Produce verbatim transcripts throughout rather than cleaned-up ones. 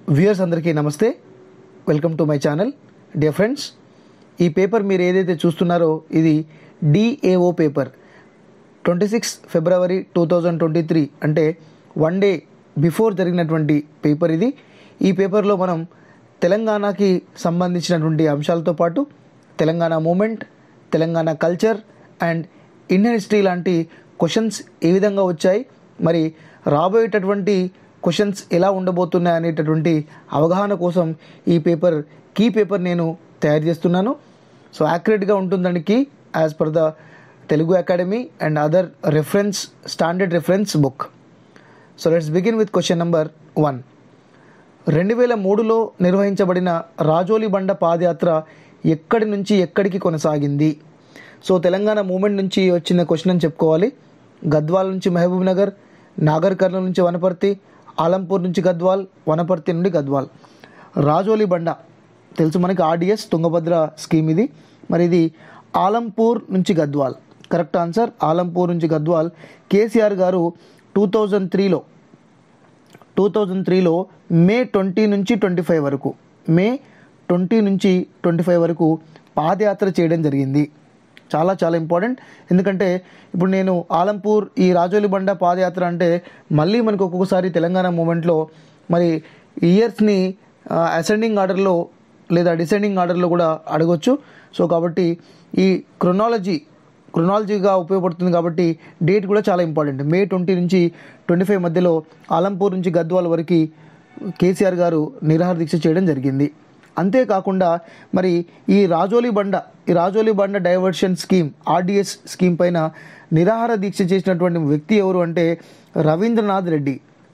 Viewers అందరికీ నమస్తే, welcome to my channel. Dear friends, ఈ పేపర్ మీరు ఏదైతే చూస్తున్నారో ఇది DAO paper twenty six February two thousand twenty three అంటే వన్ డే బిఫోర్ జరిగినటువంటి పేపర్ ఇది. ఈ పేపర్లో మనం తెలంగాణకి సంబంధించినటువంటి అంశాలతో పాటు Telangana movement, Telangana culture and Indian history లాంటి క్వశ్చన్స్ ఏ విధంగా వచ్చాయి, మరి రాబోయేటటువంటి క్వశ్చన్స్ ఎలా ఉండబోతున్నాయి అనేటటువంటి అవగాహన కోసం ఈ పేపర్ కీ పేపర్ నేను తయారు చేస్తున్నాను. సో యాక్యురేట్గా ఉంటుందని key as per the Telugu academy and other reference standard reference book. So let's begin with question number one. రెండు వేల మూడులో నిర్వహించబడిన రాజోలి బండ పాదయాత్ర ఎక్కడి నుంచి ఎక్కడికి కొనసాగింది? సో తెలంగాణ మూమెంట్ నుంచి వచ్చిన క్వశ్చన్ అని చెప్పుకోవాలి. గద్వాల్ నుంచి మహబూబ్ నగర్, నాగర్ కర్నూల్ నుంచి వనపర్తి, ఆలంపూర్ నుంచి గద్వాల్, వనపర్తి నుండి గద్వాల్. రాజోలి బండ తెలుసు మనకి, ఆర్డిఎస్ తుంగభద్ర స్కీమ్ ఇది. మరి ఇది ఆలంపూర్ నుంచి గద్వాల్. కరెక్ట్ ఆన్సర్ ఆలంపూర్ నుంచి గద్వాల్. కేసీఆర్ గారు టూ థౌజండ్ త్రీలో టూ థౌజండ్ త్రీలో మే ట్వంటీ నుంచి ట్వంటీ ఫైవ్ వరకు మే ట్వంటీ నుంచి ట్వంటీ ఫైవ్ వరకు పాదయాత్ర చేయడం జరిగింది. చాలా చాలా ఇంపార్టెంట్, ఎందుకంటే ఇప్పుడు నేను ఆలంపూర్ ఈ రాజోలి బండ పాదయాత్ర అంటే మళ్ళీ మనకు ఒక్కొక్కసారి తెలంగాణ మూమెంట్లో మరి ఇయర్స్ని అసెండింగ్ ఆర్డర్లో లేదా డిసెండింగ్ ఆర్డర్లో కూడా అడగొచ్చు. సో కాబట్టి ఈ క్రొనాలజీ క్రొనాలజీగా ఉపయోగపడుతుంది కాబట్టి డేట్ కూడా చాలా ఇంపార్టెంట్. మే ట్వంటీ నుంచి ట్వంటీ ఫైవ్ మధ్యలో ఆలంపూర్ నుంచి గద్వాల్ వరకు కేసీఆర్ గారు నిరాహార దీక్ష చేయడం జరిగింది. అంతేకాకుండా మరి ఈ రాజోలి బండ ఈ రాజోలి బండ డైవర్షన్ స్కీమ్ ఆర్డిఎస్ స్కీమ్ పైన నిరాహార దీక్ష చేసినటువంటి వ్యక్తి ఎవరు అంటే రవీంద్రనాథ్ రెడ్డి.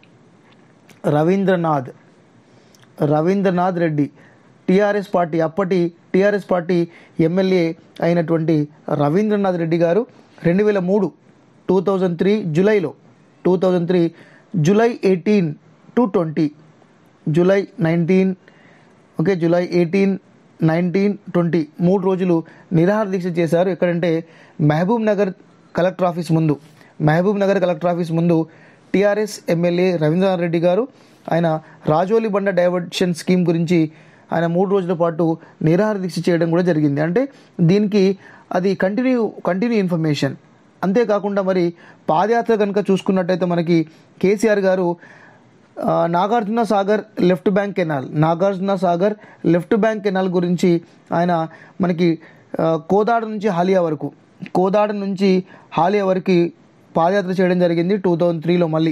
రవీంద్రనాథ్ రవీంద్రనాథ్ రెడ్డి టీఆర్ఎస్ పార్టీ అప్పటి టీఆర్ఎస్ పార్టీ ఎమ్మెల్యే అయినటువంటి రవీంద్రనాథ్ రెడ్డి గారు రెండు వేల మూడు టూ థౌజండ్ త్రీ జూలైలో two thousand three July eighteen to twenty July nineteen okay July eighteen nineteen twenty మూడు రోజులు నిరాహార దీక్ష చేశారు. ఎక్కడంటే మహబూబ్ నగర్ కలెక్టర్ ఆఫీస్ ముందు మహబూబ్ నగర్ కలెక్టర్ ఆఫీస్ ముందు టీఆర్ఎస్ ఎమ్మెల్యే రవీంద్రనాథ్ రెడ్డి గారు ఆయన రాజోలి బండ డైవర్షన్ స్కీమ్ గురించి ఆయన మూడు రోజుల పాటు నిరాహార దీక్ష చేయడం కూడా జరిగింది. అంటే దీనికి అది కంటిన్యూ కంటిన్యూ ఇన్ఫర్మేషన్. అంతేకాకుండా మరి పాదయాత్ర కనుక చూసుకున్నట్టయితే మనకి కేసీఆర్ గారు Nagarjuna Sagar left bank canal Nagarjuna Sagar left bank canal గురించి ఆయన మనకి కోదాడ నుంచి హాలియా వరకు కోదాడ నుంచి హాలియా వరకు పాదయాత్ర చేయడం జరిగింది. టూ థౌజండ్ త్రీలో మళ్ళీ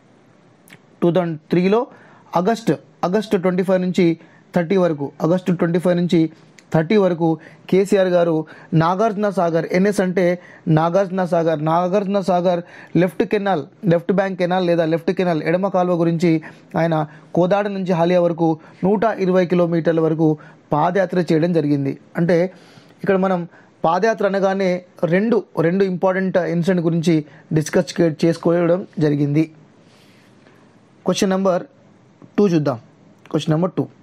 టూ థౌజండ్ త్రీలో ఆగస్ట్ ఆగస్టు ట్వంటీ ఫైవ్ నుంచి థర్టీ వరకు ఆగస్టు ట్వంటీ ఫైవ్ నుంచి థర్టీ వరకు కేసీఆర్ గారు నాగార్జున సాగర్ ఎన్ఎస్ అంటే Nagarjuna Sagar Nagarjuna Sagar left canal left bank canal లేదా లెఫ్ట్ కెనాల్ ఎడమ కాలువ గురించి ఆయన కోదాడ నుంచి హాలియా వరకు నూట ఇరవై కిలోమీటర్ల వరకు పాదయాత్ర చేయడం జరిగింది. అంటే ఇక్కడ మనం పాదయాత్ర అనగానే రెండు రెండు ఇంపార్టెంట్ ఇన్సిడెంట్ గురించి డిస్కస్ చేసుకోవడం జరిగింది. క్వశ్చన్ నెంబర్ టూ చూద్దాం. Question number two.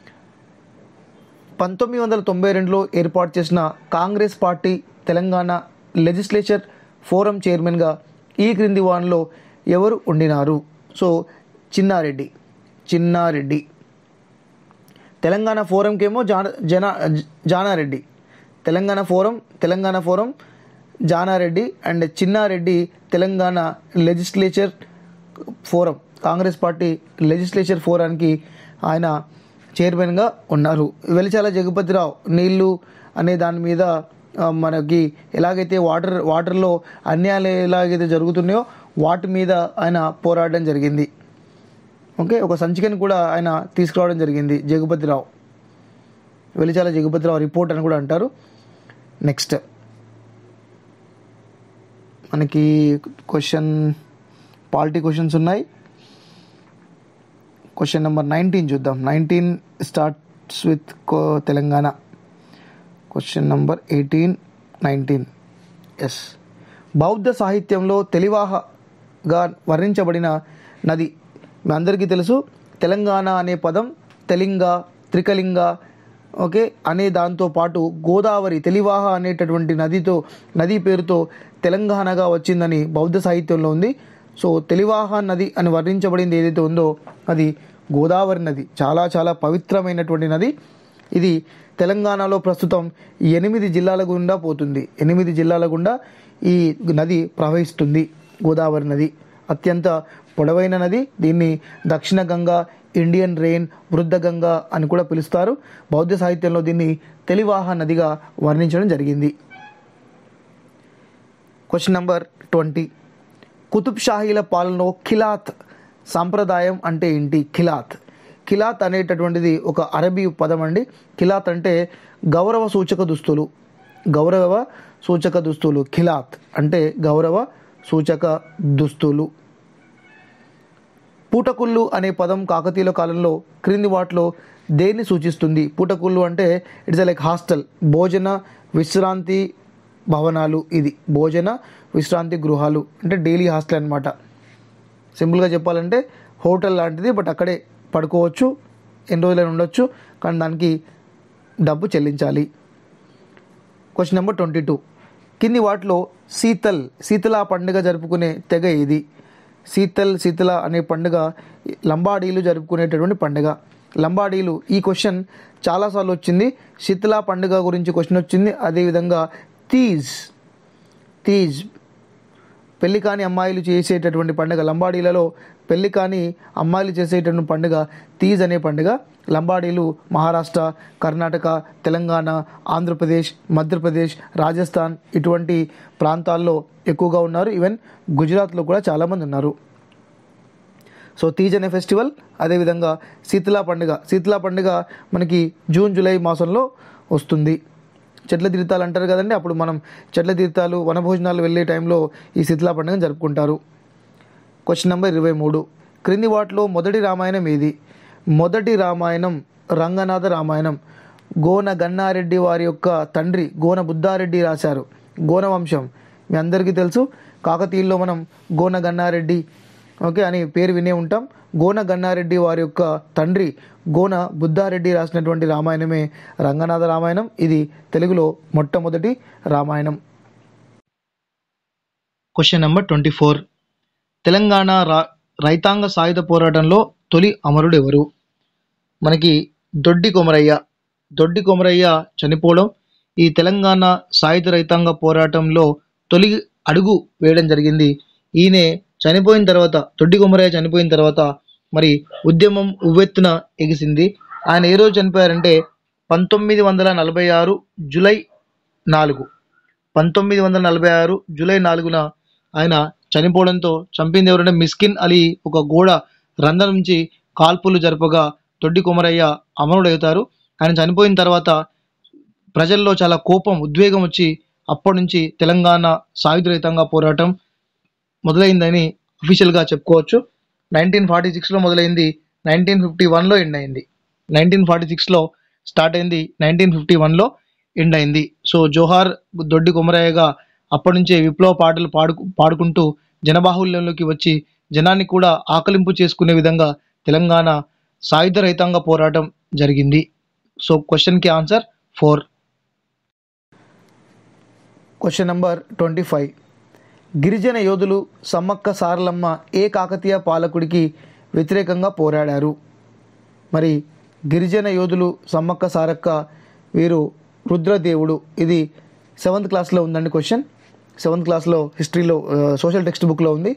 పంతొమ్మిది వందల తొంభై రెండులో ఏర్పాటు చేసిన Congress party Telangana legislature forum చైర్మన్గా ఈ క్రింది వారిలో ఎవరు ఉండినారు? సో చిన్నారెడ్డి చిన్నారెడ్డి తెలంగాణ ఫోరంకేమో Jana Jana Janareddy Telangana forum Telangana forum Janareddy and Chinnareddy Telangana legislature forum Congress party legislature ఫోరానికి ఆయన చైర్మన్గా ఉన్నారు. వెలిచాల జగపతిరావు నీళ్లు అనే దాని మీద మనకి ఎలాగైతే వాటర్ వాటర్లో అన్యాయాలు ఎలాగైతే జరుగుతున్నాయో వాటి మీద ఆయన పోరాడడం జరిగింది. ఓకే, ఒక సంచికను కూడా ఆయన తీసుకురావడం జరిగింది. జగపతిరావు వెలిచాల జగపతిరావు రిపోర్ట్ అని కూడా అంటారు. నెక్స్ట్ మనకి క్వశ్చన్ పాలిటీ క్వశ్చన్స్ ఉన్నాయి. క్వశ్చన్ నెంబర్ నైన్టీన్ చూద్దాం. Nineteen starts with Telangana. Question number eighteen nineteen yes. బౌద్ధ సాహిత్యంలో తెలివాహగా వర్ణించబడిన నది మీ అందరికీ తెలుసు. తెలంగాణ అనే పదం తెలింగ త్రికలింగ ఓకే అనే దాంతో పాటు గోదావరి తెలివాహ అనేటటువంటి నదితో నది పేరుతో తెలంగాణగా వచ్చిందని బౌద్ధ సాహిత్యంలో ఉంది. సో తెలివాహ నది అని వర్ణించబడింది ఏదైతే ఉందో అది గోదావరి నది చాలా చాలా పవిత్రమైనటువంటి నది. ఇది తెలంగాణలో ప్రస్తుతం ఎనిమిది జిల్లాల గుండా పోతుంది. ఎనిమిది జిల్లాల గుండా ఈ నది ప్రవహిస్తుంది. గోదావరి నది అత్యంత పొడవైన నది. దీన్ని దక్షిణ గంగా, ఇండియన్ రెయిన్, వృద్ధ గంగా అని కూడా పిలుస్తారు. బౌద్ధ సాహిత్యంలో దీన్ని తెలివాహ నదిగా వర్ణించడం జరిగింది. Question number twenty. కుతుబ్ షాహీల పాలనలో ఖిలాత్ సాంప్రదాయం అంటే ఏంటి? ఖిలాత్ ఖిలాత్ అనేటటువంటిది ఒక అరబీ పదం అండి. ఖిలాత్ అంటే గౌరవ సూచక దుస్తులు. గౌరవ సూచక దుస్తులు ఖిలాత్ అంటే గౌరవ సూచక దుస్తులు. పూటకుళ్ళు అనే పదం కాకతీయుల కాలంలో క్రింది వాటిలో దేన్ని సూచిస్తుంది? పూటకుళ్ళు అంటే ఇట్స్ లైక్ హాస్టల్, భోజన విశ్రాంతి భవనాలు. ఇది భోజన విశ్రాంతి గృహాలు అంటే డైలీ హాస్టల్ అనమాట. సింపుల్గా చెప్పాలంటే హోటల్ లాంటిది, బట్ అక్కడే పడుకోవచ్చు, ఎన్ని రోజులైనా ఉండొచ్చు, కానీ దానికి డబ్బు చెల్లించాలి. Question number twenty two. కింది వాటిలో శీతల్ శీతల పండుగ జరుపుకునే తెగ ఇది? శీతల్ శీతల అనే పండుగ లంబాడీలు జరుపుకునేటటువంటి పండుగ. లంబాడీలు, ఈ క్వశ్చన్ చాలాసార్లు వచ్చింది. శీతల పండుగ గురించి క్వశ్చన్ వచ్చింది. అదేవిధంగా తీజ్ తీజ్ పెళ్లి కాని అమ్మాయిలు చేసేటటువంటి పండుగ. లంబాడీలలో పెళ్లి కాని అమ్మాయిలు చేసేటటువంటి పండుగ తీజ్ అనే పండుగ. లంబాడీలు మహారాష్ట్ర, కర్ణాటక, తెలంగాణ, ఆంధ్రప్రదేశ్, మధ్యప్రదేశ్, రాజస్థాన్ ఇటువంటి ప్రాంతాల్లో ఎక్కువగా ఉన్నారు. ఈవెన్ గుజరాత్లో కూడా చాలామంది ఉన్నారు. సో తీజ్ అనే ఫెస్టివల్. అదేవిధంగా శీతల పండుగ. శీతల పండుగ మనకి జూన్ జూలై మాసంలో వస్తుంది. చెట్ల తీర్థాలు అంటారు కదండి, అప్పుడు మనం చెట్ల తీర్థాలు, వనభోజనాలు వెళ్ళే టైంలో ఈ శీతల పండుగను జరుపుకుంటారు. క్వశ్చన్ నెంబర్ ఇరవై మూడు. క్రింది వాటిలో మొదటి రామాయణం ఏది? మొదటి రామాయణం రంగనాథ రామాయణం. గోన గన్నారెడ్డి వారి యొక్క తండ్రి గోన బుద్ధారెడ్డి రాశారు. గోన వంశం మీ అందరికీ తెలుసు. కాకతీయుల్లో మనం గోన గన్నారెడ్డి ఓకే అని పేరు వినే ఉంటాం. గోన గన్నారెడ్డి వారి యొక్క తండ్రి గోన బుద్ధారెడ్డి రాసినటువంటి రామాయణమే రంగనాథ రామాయణం. ఇది తెలుగులో మొట్టమొదటి రామాయణం. Question number twenty four. Telangana రా రైతాంగ సాయుధ పోరాటంలో తొలి అమరుడు ఎవరు? మనకి దొడ్డి కొమరయ్య. దొడ్డి కొమరయ్య చనిపోవడం ఈ తెలంగాణ సాయుధ రైతాంగ పోరాటంలో తొలి అడుగు వేయడం జరిగింది. ఈయనే చనిపోయిన తర్వాత, దొడ్డి కొమరయ్య చనిపోయిన తర్వాత మరి ఉద్యమం ఉవ్వెత్తున ఎగిసింది. ఆయన ఏ రోజు చనిపోయారంటే పంతొమ్మిది వందల నలభై ఆరు జూలై నాలుగు పంతొమ్మిది వందల నలభై ఆరు జూలై నాలుగున ఆయన చనిపోవడంతో, చంపింది ఎవరంటే మిస్కిన్ అలీ ఒక గోడ రంధ్రం నుంచి కాల్పులు జరపగా దొడ్డి కొమరయ్య అమరుడవుతారు. ఆయన చనిపోయిన తర్వాత ప్రజల్లో చాలా కోపం, ఉద్వేగం వచ్చి అప్పటి నుంచి తెలంగాణ సాయుధ రైతాంగ పోరాటం మొదలైందని అఫీషియల్గా చెప్పుకోవచ్చు. నైన్టీన్ ఫార్టీ సిక్స్లో మొదలైంది, నైన్టీన్ ఫిఫ్టీ వన్లో ఎండ్ అయింది. నైన్టీన్ ఫార్టీ సిక్స్లో స్టార్ట్ అయింది, నైన్టీన్ ఫిఫ్టీ వన్లో ఎండ్ అయింది. సో జోహార్ దొడ్డి కొమరయ్యగా అప్పటి నుంచే విప్లవ పాటలు పాడు పాడుకుంటూ జనబాహుల్యంలోకి వచ్చి జనాన్ని కూడా ఆకలింపు చేసుకునే విధంగా తెలంగాణ సాయుధ రైతాంగ పోరాటం జరిగింది. సో క్వశ్చన్కి answer four. Question number twenty five. గిరిజన యోధులు సమ్మక్క సారలమ్మ ఏ కాకతీయ పాలకుడికి వ్యతిరేకంగా పోరాడారు? మరి గిరిజన యోధులు సమ్మక్క సారక్క వీరు రుద్రదేవుడు. ఇది సెవెంత్ క్లాస్లో ఉందండి క్వశ్చన్. సెవెంత్ క్లాస్లో హిస్టరీలో సోషల్ టెక్స్ట్ బుక్లో ఉంది.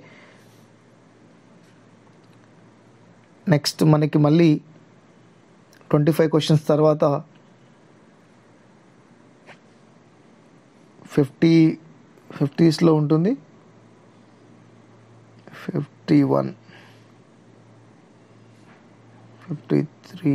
నెక్స్ట్ మనకి మళ్ళీ ట్వంటీ ఫైవ్ క్వశ్చన్స్ తర్వాత ఫిఫ్టీ ఫిఫ్టీస్లో ఉంటుంది. Fifty one fifty three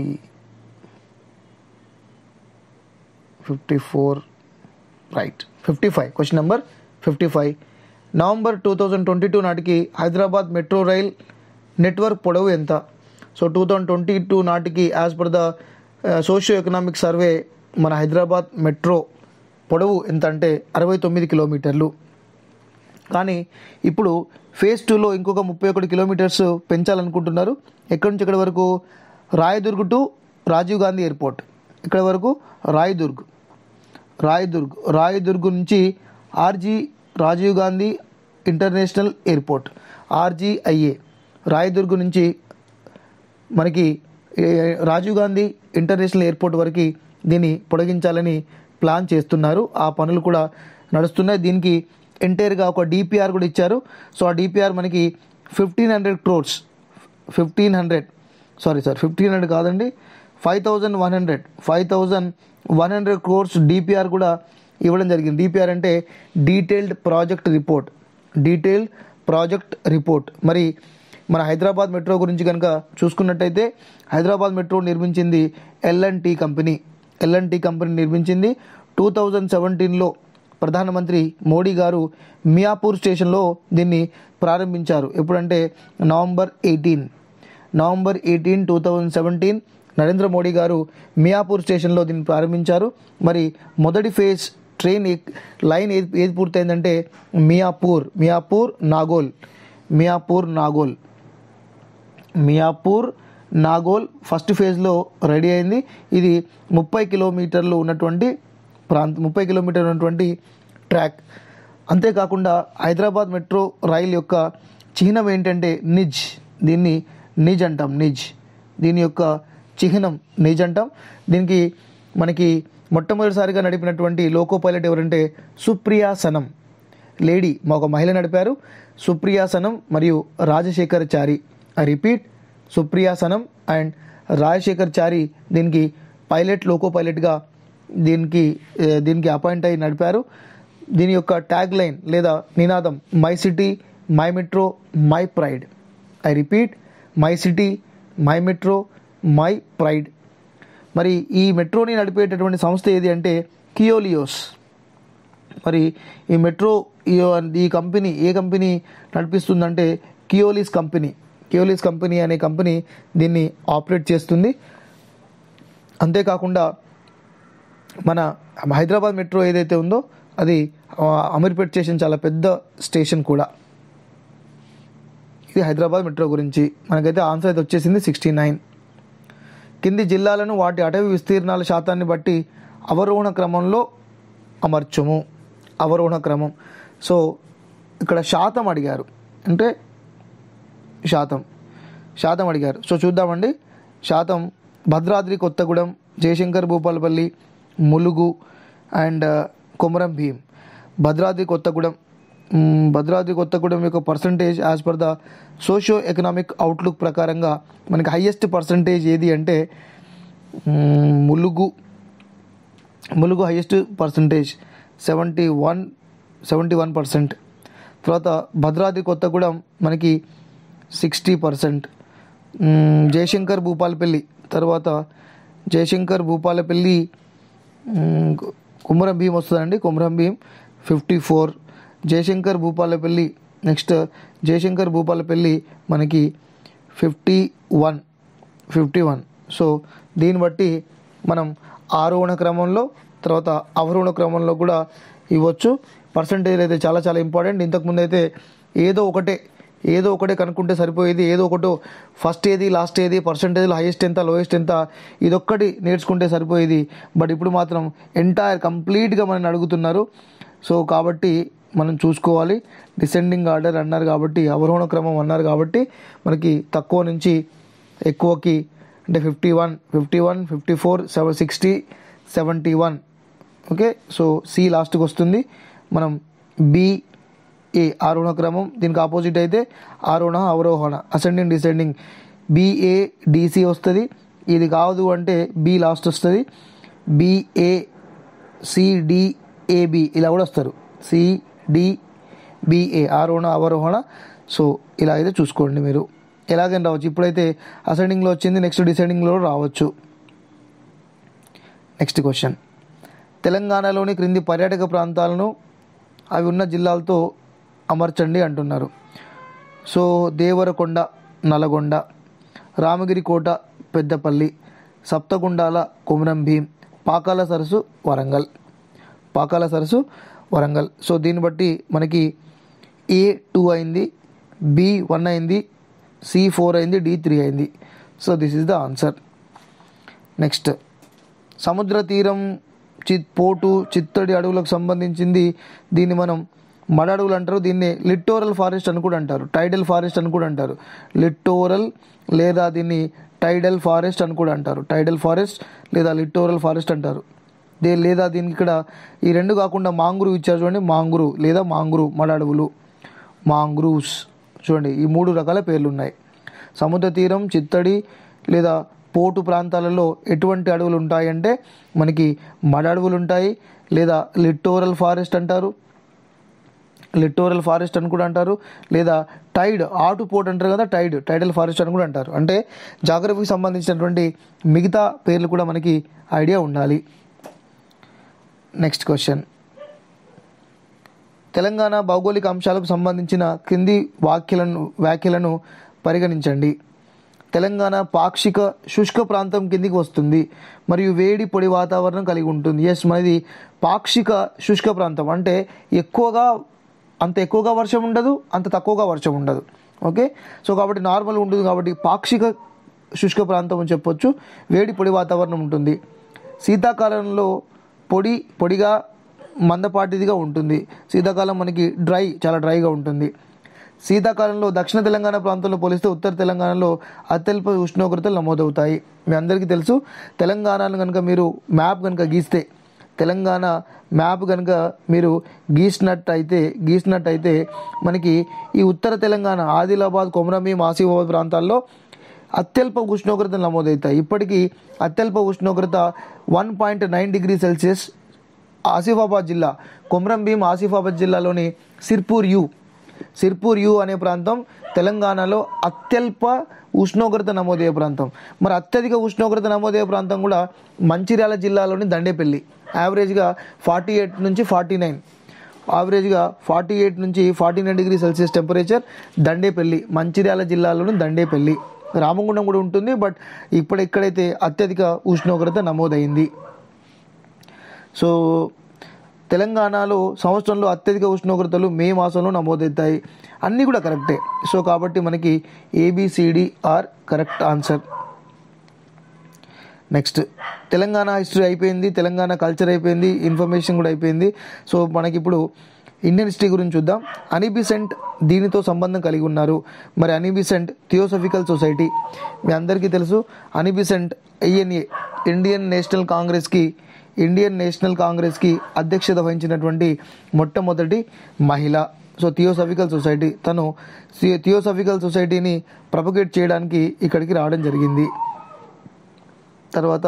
fifty four right fifty five question number fifty five. November two thousand twenty two నాటికి హైదరాబాద్ మెట్రో రైల్ నెట్వర్క్ పొడవు ఎంత? So two thousand twenty two నాటికి as per the socio economic survey మన Hyderabad metro పొడవు ఎంత అంటే అరవై తొమ్మిది కిలోమీటర్లు. కానీ ఇప్పుడు ఫేజ్ టూలో ఇంకొక ముప్పై ఒకటి కిలోమీటర్స్ పెంచాలనుకుంటున్నారు. ఎక్కడి నుంచి ఎక్కడి వరకు? Rayadurg to Rajiv Gandhi airport. ఇక్కడ వరకు రాయదుర్గ్ రాయదుర్గ్ రాయదుర్గ్ నుంచి RG Rajiv Gandhi international airport RGIA. Rayadurg నుంచి మనకి రాజీవ్ గాంధీ ఇంటర్నేషనల్ ఎయిర్పోర్ట్ వరకు దీన్ని పొడిగించాలని ప్లాన్ చేస్తున్నారు. ఆ పనులు కూడా నడుస్తున్నాయి. దీనికి ఎంటైర్గా ఒక డిపిఆర్ కూడా ఇచ్చారు. సో ఆ డిపిఆర్ మనకి fifteen hundred crores fifteen hundred sorry sir fifteen hundred కాదండి five thousand one hundred five thousand one hundred crores DPR కూడా ఇవ్వడం జరిగింది. డిపిఆర్ అంటే detailed project report detailed project report మరి మన హైదరాబాద్ మెట్రో గురించి కనుక చూసుకున్నట్టయితే హైదరాబాద్ మెట్రో నిర్మించింది L and T company L and T company నిర్మించింది. టూ థౌజండ్ సెవెంటీన్లో ప్రధానమంత్రి మోడీ గారు మియాపూర్ స్టేషన్లో దీన్ని ప్రారంభించారు. ఎప్పుడంటే November eighteen November eighteen two thousand seventeen Narendra Modi గారు మియాపూర్ స్టేషన్లో దీన్ని ప్రారంభించారు. మరి మొదటి ఫేజ్ ట్రైన్ లైన్ ఏది ఏది పూర్తయిందంటే మియాపూర్ మియాపూర్ నాగోల్ మియాపూర్ నాగోల్ మియాపూర్ నాగోల్ ఫస్ట్ ఫేజ్లో రెడీ అయింది. ఇది ముప్పై కిలోమీటర్లు ఉన్నటువంటి ప్రాంత ముప్పై కిలోమీటర్లు ఉన్నటువంటి ట్రాక్. అంతేకాకుండా హైదరాబాద్ మెట్రో రైలు యొక్క చిహ్నం ఏంటంటే నిజ్ దీన్ని నిజ్ అంటాం నిజ్ దీని యొక్క చిహ్నం నిజ్ అంటాం. దీనికి మనకి మొట్టమొదటిసారిగా నడిపినటువంటి లోకో పైలట్ ఎవరంటే సుప్రియా సనం లేడీ మా ఒక మహిళ నడిపారు. సుప్రియా సనం మరియు Rajasekhar Chari I repeat Supriya Sanam and Rajasekhar Chari దీనికి పైలట్ లోకో పైలట్గా దీనికి దీనికి అపాయింట్ అయి నడిపారు. దీని యొక్క ట్యాగ్ లైన్ లేదా నినాదం my city my metro my pride I repeat my city my metro my pride. మరి ఈ మెట్రోని నడిపేటటువంటి సంస్థ ఏది అంటే కియోలియోస్. మరి ఈ మెట్రో ఈ కంపెనీ ఏ కంపెనీ నడిపిస్తుందంటే కియోలిస్ కంపెనీ కియోలిస్ కంపెనీ అనే కంపెనీ దీన్ని ఆపరేట్ చేస్తుంది. అంతేకాకుండా మన హైదరాబాద్ మెట్రో ఏదైతే ఉందో అది అమీర్పేట్ స్టేషన్ చాలా పెద్ద స్టేషన్ కూడా. ఇది హైదరాబాద్ మెట్రో గురించి మనకైతే ఆన్సర్ అయితే వచ్చేసింది సిక్స్టీ నైన్. కింది జిల్లాలను వాటి అటవీ విస్తీర్ణాల శాతాన్ని బట్టి అవరోహణ క్రమంలో అమర్చము. అవరోహణ క్రమం. సో ఇక్కడ శాతం అడిగారు అంటే శాతం శాతం అడిగారు. సో చూద్దామండి. శాతం భద్రాద్రి కొత్తగూడెం, జయశంకర్ భూపాలపల్లి, ములుగు అండ్ కొమరం భీం. భద్రాద్రి కొత్తగూడెం భద్రాద్రి కొత్తగూడెం యొక్క percentage as per the socio economic outlook ప్రకారంగా మనకి హయ్యెస్ట్ పర్సంటేజ్ ఏది అంటే Mulugu Mulugu highest percentage seventy one seventy one percent. తర్వాత భద్రాద్రి కొత్తగూడెం మనకి సిక్స్టీ పర్సెంట్. జయశంకర్ భూపాలపల్లి తర్వాత జయశంకర్ భూపాలపల్లి కొమరం భీం వస్తుందండి. Komaram Bheem fifty four. Jayashankar Bhupalpally next Jayashankar Bhupalpally మనకి fifty one fifty one. So దీన్ని బట్టి మనం ఆరోహణ క్రమంలో తర్వాత అవరోహణ క్రమంలో కూడా ఇవ్వచ్చు. పర్సంటేజ్ అయితే చాలా చాలా ఇంపార్టెంట్. ఇంతకుముందు అయితే ఏదో ఒకటే ఏదో ఒకటే కనుక్కుంటే సరిపోయేది. ఏదో ఒకటో ఫస్ట్ ఏది లాస్ట్ ఏది పర్సంటేజ్లో హైయెస్ట్ ఎంత లోయెస్ట్ ఎంత ఇదొక్కటి నేర్చుకుంటే సరిపోయేది. బట్ ఇప్పుడు మాత్రం ఎంటైర్ కంప్లీట్గా మనల్ని అడుగుతున్నారు. సో కాబట్టి మనం చూసుకోవాలి. డిసెండింగ్ ఆర్డర్ అన్నారు కాబట్టి అవరోహణ క్రమం అన్నారు కాబట్టి మనకి తక్కువ నుంచి ఎక్కువకి అంటే fifty one fifty one fifty four seven sixty seventy one okay. So C లాస్ట్కి వస్తుంది. మనం బి ఏ ఆరోహణ క్రమం దీనికి ఆపోజిట్ అయితే ఆరోహణ అవరోహణ అసెండింగ్ డిసెండింగ్ బిఏ డిసి వస్తుంది. ఇది కాదు అంటే బి లాస్ట్ వస్తుంది. బిఏ సిడిఏబి ఇలా కూడా వస్తారు. సిడిబిఏ ఆరోహణ అవరోహణ. సో ఇలా అయితే చూసుకోండి మీరు ఎలాగైనా రావచ్చు. ఇప్పుడైతే అసెండింగ్లో వచ్చింది నెక్స్ట్ డిసెండింగ్లో రావచ్చు. నెక్స్ట్ క్వశ్చన్ తెలంగాణలోని క్రింది పర్యాటక ప్రాంతాలను అవి ఉన్న జిల్లాలతో అమర్చండి అంటున్నారు. సో దేవరకొండ నల్గొండ, రామగిరి కోట పెద్దపల్లి, సప్తగుండాల కొమరం భీం, పాకాల సరస్సు వరంగల్ పాకాల సరస్సు వరంగల్. సో దీన్ని బట్టి మనకి ఏ టూ అయింది, బి వన్ అయింది, సి ఫోర్ అయింది, డి త్రీ అయింది. So this is the answer. Next సముద్ర తీరం చిత్ పోటు చిత్తడి అడవులకు సంబంధించింది. దీన్ని మనం మడ అడవులు అంటారు. దీన్ని లిట్టోరల్ ఫారెస్ట్ అని కూడా అంటారు. టైడల్ ఫారెస్ట్ అని కూడా అంటారు. లిట్టోరల్ లేదా దీన్ని టైడల్ ఫారెస్ట్ అని కూడా అంటారు. టైడల్ ఫారెస్ట్ లేదా లిటోరల్ ఫారెస్ట్ అంటారు. దే లేదా దీనికి ఇక్కడ ఈ రెండు కాకుండా మాంగ్రూవ్ ఇచ్చారు చూడండి, మాంగ్రూవ్ లేదా మాంగ్రూవ్ మడ అడవులు, మాంగ్రూవ్స్. చూడండి ఈ మూడు రకాల పేర్లు ఉన్నాయి. సముద్ర తీరం, చిత్తడి లేదా పోటు ప్రాంతాలలో ఎటువంటి అడవులు ఉంటాయంటే మనకి మడ అడవులు ఉంటాయి, లేదా లిటోరల్ ఫారెస్ట్ అంటారు, లిటోరల్ ఫారెస్ట్ అని కూడా అంటారు, లేదా టైడ్ ఆటు పోర్ట్ అంటారు కదా, టైడ్ టైడల్ ఫారెస్ట్ అని కూడా అంటారు. అంటే జాగ్రఫీకి సంబంధించినటువంటి మిగతా పేర్లు కూడా మనకి ఐడియా ఉండాలి. నెక్స్ట్ క్వశ్చన్, తెలంగాణ భౌగోళిక అంశాలకు సంబంధించిన క్రింది వాక్యాలను వ్యాఖ్యలను పరిగణించండి. తెలంగాణ పాక్షిక శుష్క ప్రాంతం కిందికి వస్తుంది మరియు వేడి పొడి వాతావరణం కలిగి ఉంటుంది. ఎస్, మనది పాక్షిక శుష్క ప్రాంతం అంటే ఎక్కువగా అంత ఎక్కువగా వర్షం ఉండదు, అంత తక్కువగా వర్షం ఉండదు. ఓకే, సో కాబట్టి నార్మల్ ఉంటుంది కాబట్టి పాక్షిక శుష్క ప్రాంతం అని చెప్పొచ్చు. వేడి పొడి వాతావరణం ఉంటుంది. శీతాకాలంలో పొడి పొడిగా మందపాటిదిగా ఉంటుంది. శీతాకాలం మనకి డ్రై చాలా డ్రైగా ఉంటుంది. శీతాకాలంలో దక్షిణ తెలంగాణ ప్రాంతంలో పోలిస్తే ఉత్తర తెలంగాణలో అత్యల్ప ఉష్ణోగ్రతలు నమోదవుతాయి. మీ అందరికీ తెలుసు, తెలంగాణను కనుక మీరు మ్యాప్ కనుక గీస్తే, తెలంగాణ మ్యాప్ కనుక మీరు గీసినట్టయితే గీసినట్టయితే మనకి ఈ ఉత్తర తెలంగాణ ఆదిలాబాద్, కొమరంభీం, ఆసిఫాబాద్ ప్రాంతాల్లో అత్యల్ప ఉష్ణోగ్రతలు నమోదవుతాయి. ఇప్పటికీ అత్యల్ప ఉష్ణోగ్రత one point nine degree celsius Asifabad జిల్లా, కొమరంభీం ఆసిఫాబాద్ జిల్లాలోని సిర్పూర్ యు సిర్పూర్ యు అనే ప్రాంతం తెలంగాణలో అత్యల్ప ఉష్ణోగ్రత నమోదయ్యే ప్రాంతం. మరి అత్యధిక ఉష్ణోగ్రత నమోదయ్యే ప్రాంతం కూడా మంచిర్యాల జిల్లాలోని దండేపల్లి. యావరేజ్గా ఫార్టీ ఎయిట్ నుంచి ఫార్టీ నైన్ యావరేజ్గా ఫార్టీ ఎయిట్ నుంచి forty nine degree celsius temperature Dandepalli, Mancherial జిల్లాలోని దండేపల్లి. రామగుండం కూడా ఉంటుంది, బట్ ఇప్పుడు ఎక్కడైతే అత్యధిక ఉష్ణోగ్రత నమోదైంది. సో తెలంగాణలో సంవత్సరంలో అత్యధిక ఉష్ణోగ్రతలు మే మాసంలో నమోదవుతాయి. అన్నీ కూడా కరెక్టే. సో కాబట్టి మనకి A B C D are correct answer. Next, Telangana history అయిపోయింది, తెలంగాణ కల్చర్ అయిపోయింది, ఇన్ఫర్మేషన్ కూడా అయిపోయింది. సో మనకి ఇప్పుడు ఇండియన్ హిస్టరీ గురించి చూద్దాం. అనీ బెసెంట్ దీనితో సంబంధం కలిగి ఉన్నారు. మరి అనీ బెసెంట్ థియోసఫికల్ సొసైటీ మీ అందరికీ తెలుసు. Annie Besant INA Indian national కాంగ్రెస్కి ఇండియన్ నేషనల్ కాంగ్రెస్కి అధ్యక్షత వహించినటువంటి మొట్టమొదటి మహిళ. సో థియోసఫికల్ సొసైటీ, తను థియోసఫికల్ సొసైటీని ప్రొపగేట్ చేయడానికి ఇక్కడికి రావడం జరిగింది. తర్వాత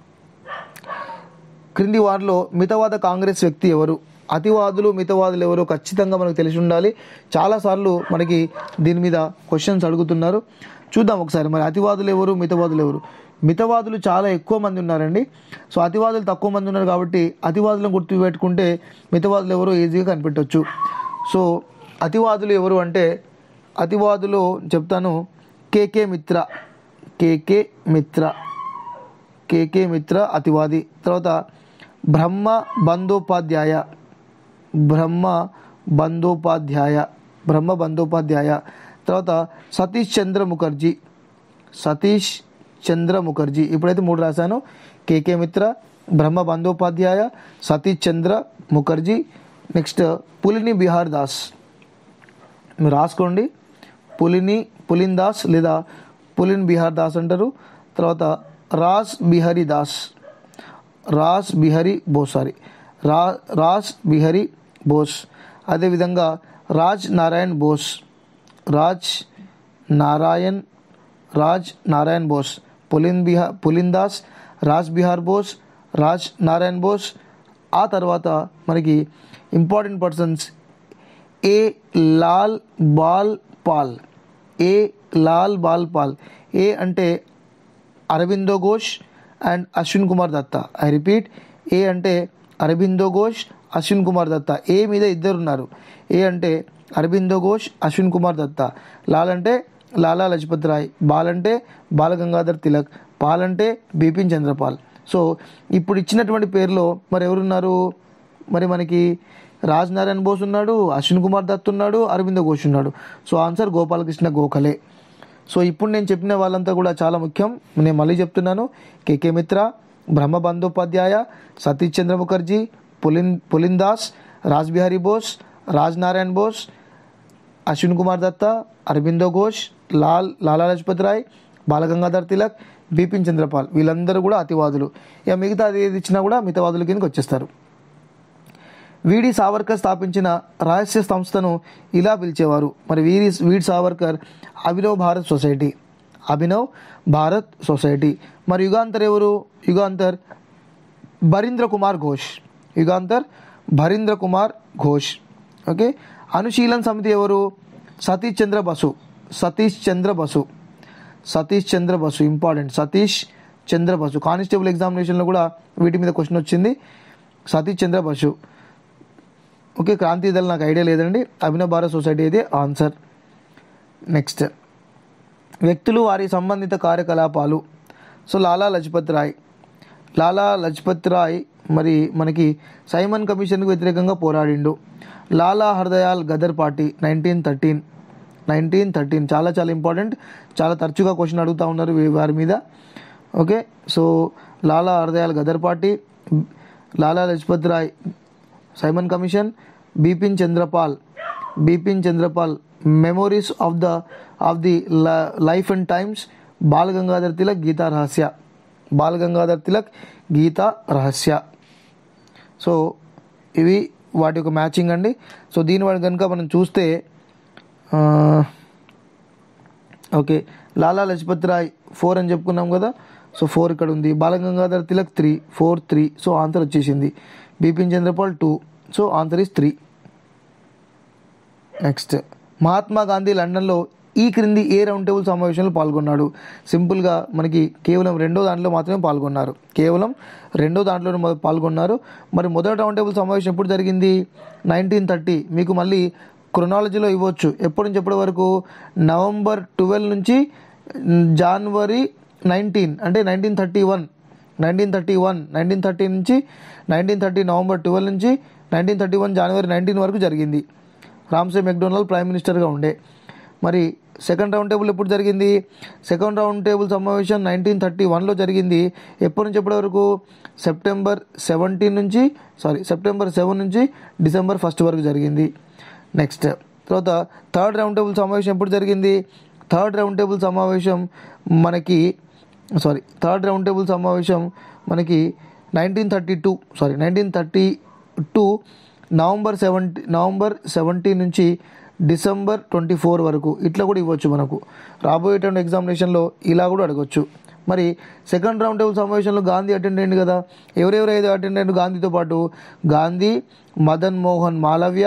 క్రింది వారిలో మితవాద కాంగ్రెస్ వ్యక్తి ఎవరు? అతివాదులు మితవాదులు ఎవరో ఖచ్చితంగా మనకు తెలిసి ఉండాలి. చాలాసార్లు మనకి దీని మీద క్వశ్చన్స్ అడుగుతున్నారు. చూద్దాం ఒకసారి, మరి అతివాదులు ఎవరు, మితవాదులు ఎవరు? మితవాదులు చాలా ఎక్కువ మంది ఉన్నారండి. సో అతివాదులు తక్కువ మంది ఉన్నారు కాబట్టి అతివాదులను గుర్తుపెట్టుకుంటే మితవాదులు ఎవరో ఈజీగా కనిపెట్టవచ్చు. సో అతివాదులు ఎవరు అంటే, అతివాదులు చెప్తాను, కేకే మిత్ర కేకే మిత్ర కేకే మిత్ర అతివాది. తర్వాత బ్రహ్మ బందోపాధ్యాయ బ్రహ్మ బందోపాధ్యాయ బ్రహ్మ బందోపాధ్యాయ తర్వాత సతీష్ చంద్ర ముఖర్జీ సతీష్ చంద్ర ముఖర్జీ ఇప్పుడైతే మూడు రాశాను. కేకే మిత్ర, బ్రహ్మ బందోపాధ్యాయ, సతీష్ చంద్ర ముఖర్జీ. నెక్స్ట్ పులిని బిహార్ దాస్, మీరు రాసుకోండి. పులిని పులిన్ దాస్ లేదా పులిన్ బిహార్ దాస్ అంటారు. తర్వాత రాస్ బిహారీ దాస్ రాస్ బిహారీ బోస్ సారీ రా రాస్ బిహారీ బోస్. అదేవిధంగా రాజ్ నారాయణ్ బోస్ రాజ్ నారాయణ్ రాజ్ నారాయణ్ బోస్ పులిన్ బిహా పులిన్ దాస్, రాజ్ బిహార్ బోస్, రాజ్ నారాయణ్ బోస్. ఆ తర్వాత మనకి important persons A Lal Bal Pal A Lal Bal Pal A అంటే Aurobindo Ghosh and Ashwini Kumar Dutta. I repeat, A అంటే అరబిందో ఘోష్, అశ్విన్ కుమార్ దత్తా. ఏ మీద ఇద్దరు ఉన్నారు. ఏ అంటే అరబిందో ఘోష్, అశ్విన్ కుమార్ దత్తా. లాల్ అంటే లాలా లజపత్ రాయ్, బాల్ అంటే బాలగంగాధర్ తిలక్, పాల్ అంటే బిపిన్ చంద్రపాల్. సో ఇప్పుడు ఇచ్చినటువంటి పేరులో మరి ఎవరున్నారు? మరి మనకి రాజ్ నారాయణ్ బోస్ ఉన్నాడు, అశ్విన్ కుమార్ దత్ ఉన్నాడు, అరబిందో ఘోష్ ఉన్నాడు. So answer Gopalakrishna Gokhale. So ఇప్పుడు నేను చెప్పిన వాళ్ళంతా కూడా చాలా ముఖ్యం. నేను మళ్ళీ చెప్తున్నాను. కేకే మిత్ర, బ్రహ్మ బందోపాధ్యాయ, సతీష్ చంద్ర ముఖర్జీ, పులిన్ పులిన్ దాస్, రాజ్ బిహారీ బోస్, రాజ్ నారాయణ్ బోస్, అశ్విన్ కుమార్ దత్తా, అరబిందో ఘోష్, లాల్ లాలా లజపత్ రాయ్, బాలగంగాధర్ తిలక్, బిపిన్ చంద్రపాల్ వీళ్ళందరూ కూడా అతివాదులు. ఇక మిగతా అది ఏది ఇచ్చినా కూడా మితవాదుల కిందకి వచ్చేస్తారు. వీడి సావర్కర్ స్థాపించిన రహస్య సంస్థను ఇలా పిలిచేవారు. మరి వీరి V D Savarkar Abhinav Bharat society, Abhinav Bharat society. మరి యుగాంతర్ ఎవరు? యుగాంతర్ భరీంద్ర కుమార్ ఘోష్, యుగాంతర్ భరీంద్ర కుమార్ ఘోష్. ఓకే. అనుశీలన్ సమితి ఎవరు? సతీష్ చంద్ర బసు, సతీష్ చంద్ర బసు, సతీష్ చంద్ర బసు ఇంపార్టెంట్, సతీష్ చంద్ర బసు. కానిస్టేబుల్ ఎగ్జామినేషన్లో కూడా వీటి మీద క్వశ్చన్ వచ్చింది, సతీష్ చంద్ర బసు. ఓకే. క్రాంతి దళ నాకు ఐడియా లేదండి. అభినవ్ భారత్ సొసైటీ అయితే ఆన్సర్. నెక్స్ట్ వ్యక్తులు వారి సంబంధిత కార్యకలాపాలు. సో లాలా లజపత్ రాయ్, లాలా లజపత్ రాయ్ మరి మనకి సైమన్ కమిషన్కు వ్యతిరేకంగా పోరాడిండు. Lala Hardayal Ghadar party nineteen thirteen nineteen thirteen చాలా చాలా ఇంపార్టెంట్, చాలా తరచుగా క్వశ్చన్ అడుగుతూ ఉన్నారు వారి మీద. Okay. So Lala Hardayal Ghadar party, Lala Lajpat Rai Simon commission, Bipin Chandrapal, Bipin Chandrapal memories of the of the life and times, Bal Gangadhar Tilak Gita Rahasya, Bal Gangadhar Tilak Gita రహస్య. సో ఇవి వాటి యొక్క మ్యాచింగ్ అండి. సో దీని వాటి కనుక మనం చూస్తే ఓకే లాలా లజపత్ రాయ్ ఫోర్ అని చెప్పుకున్నాం కదా. సో ఫోర్ ఇక్కడ ఉంది. Bal Gangadhar Tilak three, four three. So answer వచ్చేసింది. Bipin Chandrapal two. So answer is three. Next Mahatma Gandhi లండన్లో ఈ క్రింది ఏ రౌండ్ టేబుల్ సమావేశంలో పాల్గొన్నాడు? సింపుల్గా మనకి కేవలం రెండో దాంట్లో మాత్రమే పాల్గొన్నారు, కేవలం రెండో దాంట్లోనే పాల్గొన్నారు. మరి మొదటి రౌండ్ టేబుల్ సమావేశం ఎప్పుడు జరిగింది? Nineteen thirty. మీకు మళ్ళీ క్రొనాలజీలో ఇవ్వచ్చు. ఎప్పటి నుంచి ఎప్పటి వరకు? నవంబర్ ట్వెల్వ్ నుంచి జనవరి నైన్టీన్ అంటే nineteen thirty one nineteen thirty one nineteen thirty నుంచి నైన్టీన్ థర్టీ నవంబర్ ట్వెల్వ్ నుంచి nineteen thirty one January nineteen వరకు జరిగింది. రామ్సే మెక్డొనాల్డ్ ప్రైమ్ మినిస్టర్గా ఉండే. మరి సెకండ్ రౌండ్ టేబుల్ ఎప్పుడు జరిగింది? సెకండ్ రౌండ్ టేబుల్ సమావేశం నైన్టీన్ థర్టీ వన్లో జరిగింది. ఎప్పటి నుంచి ఎప్పటి వరకు? సెప్టెంబర్ సెవెంటీన్ నుంచి సారీ సెప్టెంబర్ సెవెన్ నుంచి డిసెంబర్ ఫస్ట్ వరకు జరిగింది. నెక్స్ట్ తర్వాత థర్డ్ రౌండ్ టేబుల్ సమావేశం ఎప్పుడు జరిగింది? థర్డ్ రౌండ్ టేబుల్ సమావేశం మనకి సారీ థర్డ్ రౌండ్ టేబుల్ సమావేశం మనకి nineteen thirty two sorry nineteen thirty two November seventy November seventeen నుంచి డిసెంబర్ ట్వంటీ ఫోర్ వరకు. ఇట్లా కూడా ఇవ్వచ్చు మనకు రాబోయేటువంటి ఎగ్జామినేషన్లో, ఇలా కూడా అడగవచ్చు. మరి సెకండ్ రౌండ్ టేబుల్ సమావేశంలో గాంధీ అటెండ్ అయ్యింది కదా. ఎవరెవరైతే అటెండ్ అయ్యారు గాంధీతో పాటు? గాంధీ, మదన్ మోహన్ మాలవ్య,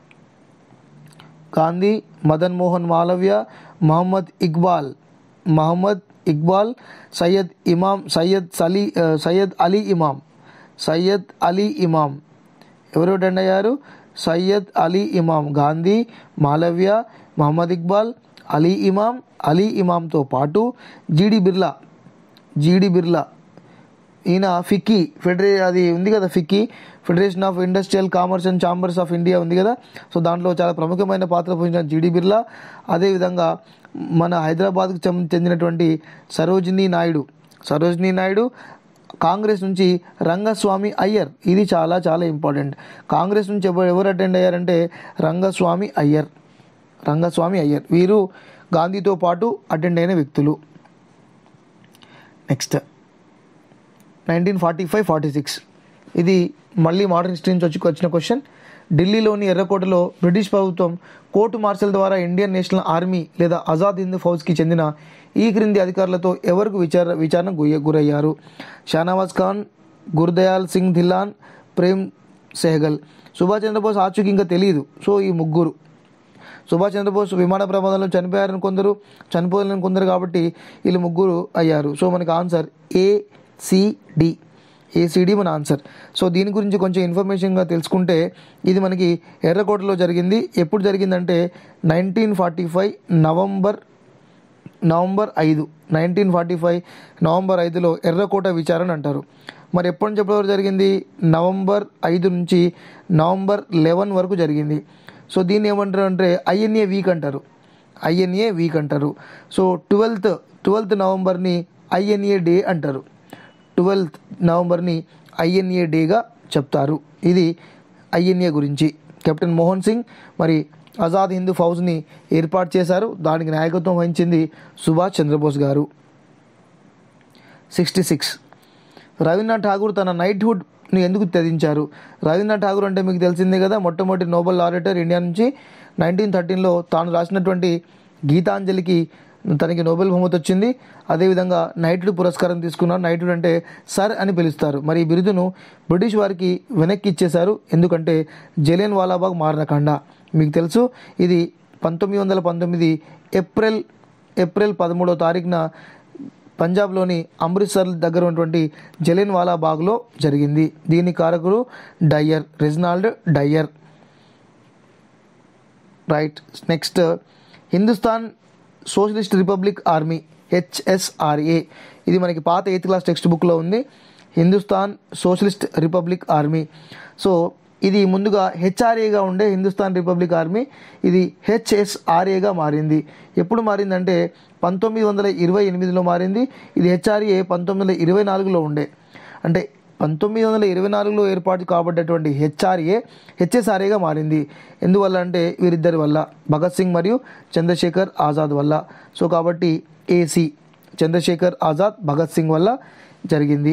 గాంధీ మదన్ మోహన్ మాలవ్య, మహమ్మద్ ఇక్బాల్ మహమ్మద్ ఇక్బాల్ సయ్యద్ ఇమాం సయ్యద్ సలీ సయ్యద్ అలీ ఇమాం సయ్యద్ అలీ ఇమాం ఎవరు అటెండ్ అయ్యారు? సయ్యద్ అలీ ఇమాం. గాంధీ, మాలవ్య, మహమ్మద్ ఇక్బాల్, అలీ ఇమాం. అలీ ఇమాంతో పాటు జీడి బిర్లా జీడి బిర్లా ఈయన ఫిక్కీ ఫెడరే అది ఉంది కదా, FICCI federation of industrial commerce and chambers of India ఉంది కదా. సో దాంట్లో చాలా ప్రముఖమైన పాత్ర పోషించిన జీడి బిర్లా. అదేవిధంగా మన హైదరాబాద్కు చెందినటువంటి సరోజినీ నాయుడు సరోజినీ నాయుడు కాంగ్రెస్ నుంచి రంగస్వామి అయ్యర్. ఇది చాలా చాలా ఇంపార్టెంట్. కాంగ్రెస్ నుంచి ఎవరు ఎవరు అటెండ్ అయ్యారంటే రంగస్వామి అయ్యర్ రంగస్వామి అయ్యర్ వీరు గాంధీతో పాటు అటెండ్ అయిన వ్యక్తులు. Next nineteen forty five forty six ఇది మళ్ళీ మోడర్న్ హిస్టరీ నుంచి వచ్చి వచ్చిన క్వశ్చన్. ఢిల్లీలోని ఎర్రకోటలో బ్రిటిష్ ప్రభుత్వం కోర్టు మార్షల్ ద్వారా ఇండియన్ నేషనల్ ఆర్మీ లేదా ఆజాద్ హింద్ ఫౌజ్కి చెందిన ఈ క్రింది అధికారులతో ఎవరికి విచార విచారణ గురయ్యారు? షానవాజ్ ఖాన్, గుర్దయాల్ సింగ్ ధిల్లాన్, ప్రేమ్ సెహగల్. సుభాష్ చంద్రబోస్ ఆచూకీ ఇంకా తెలియదు. సో ఈ ముగ్గురు సుభాష్ చంద్రబోస్ విమాన ప్రమాదంలో చనిపోయారని కొందరు, చనిపోయారని కొందరు, కాబట్టి వీళ్ళు ముగ్గురు అయ్యారు. సో మనకి ఆన్సర్ ఏసిడి ఏసీడీ మన ఆన్సర్. సో దీని గురించి కొంచెం ఇన్ఫర్మేషన్గా తెలుసుకుంటే ఇది మనకి ఎర్రకోటలో జరిగింది. ఎప్పుడు జరిగిందంటే nineteen forty five November November ఐదు నైన్టీన్ ఫార్టీ ఫైవ్ నవంబర్ ఐదులో ఎర్రకోట విచారణ అంటారు. మరి ఎప్పటి నుంచి ఎప్పటి వరకు జరిగింది? నవంబర్ ఐదు నుంచి నవంబర్ లెవెన్ వరకు జరిగింది. సో దీన్ని ఏమంటారు అంటే ఐఎన్ఏ వీక్ అంటారు ఐఎన్ఏ వీక్ అంటారు. సో ట్వెల్త్ ట్వెల్త్ నవంబర్ని ఐఎన్ఏ డే అంటారు. ట్వెల్త్ నవంబర్ని ఐఎన్ఏ డేగా చెప్తారు. ఇది ఐఎన్ఏ గురించి. కెప్టెన్ మోహన్ సింగ్ మరి ఆజాద్ హింద్ ఫౌజ్ని ఏర్పాటు చేశారు. దానికి నాయకత్వం వహించింది సుభాష్ చంద్రబోస్ గారు. సిక్స్టీ సిక్స్ రవీంద్రనాథ్ ఠాగూర్ తన నైట్హుడ్ని ఎందుకు త్యజించారు? రవీంద్రనాథ్ ఠాగూర్ అంటే మీకు తెలిసిందే కదా, మొట్టమొదటి నోబెల్ లారెటర్ ఇండియా నుంచి. నైన్టీన్ థర్టీన్లో తాను రాసినటువంటి గీతాంజలికి తనకి నోబెల్ బహుమతి వచ్చింది. అదేవిధంగా నైట్హుడ్ పురస్కారం తీసుకున్నారు. నైట్హుడ్ అంటే సర్ అని పిలుస్తారు. మరి ఈ బిరుదును బ్రిటిష్ వారికి వెనక్కి ఇచ్చేశారు. ఎందుకంటే జలియన్ వాలాబాగ్ మారణకాండ మీకు తెలుసు. ఇది పంతొమ్మిది వందల పంతొమ్మిది ఏప్రిల్ ఏప్రిల్ పదమూడవ తారీఖున పంజాబ్లోని అమృత్సర్ దగ్గర ఉన్నటువంటి జలియన్ వాలాబాగ్లో జరిగింది. దీని కారకుడు Dyer, Reginald Dyer. Right. Next, Hindustan socialist republic army HSRA. ఇది మనకి పాత ఎయిత్ క్లాస్ టెక్స్ట్ బుక్లో ఉంది. Hindustan socialist republic army. So ఇది ముందుగా హెచ్ఆర్ఏగా ఉండే హిందుస్థాన్ రిపబ్లిక్ ఆర్మీ, ఇది హెచ్ఎస్ఆర్ఏగా మారింది. ఎప్పుడు మారిందంటే పంతొమ్మిది వందల ఇరవై ఎనిమిదిలో మారింది. ఇది హెచ్ఆర్ఏ పంతొమ్మిది వందల ఇరవై నాలుగులో ఉండే. అంటే పంతొమ్మిది వందల ఇరవై నాలుగులో ఏర్పాటు కాబడ్డటువంటి హెచ్ఆర్ఏ హెచ్ఎస్ఆర్ఏగా మారింది. ఎందువల్ల అంటే వీరిద్దరి వల్ల, భగత్ సింగ్ మరియు చంద్రశేఖర్ ఆజాద్ వల్ల. సో కాబట్టి ఏసీ చంద్రశేఖర్ ఆజాద్, భగత్ సింగ్ వల్ల జరిగింది.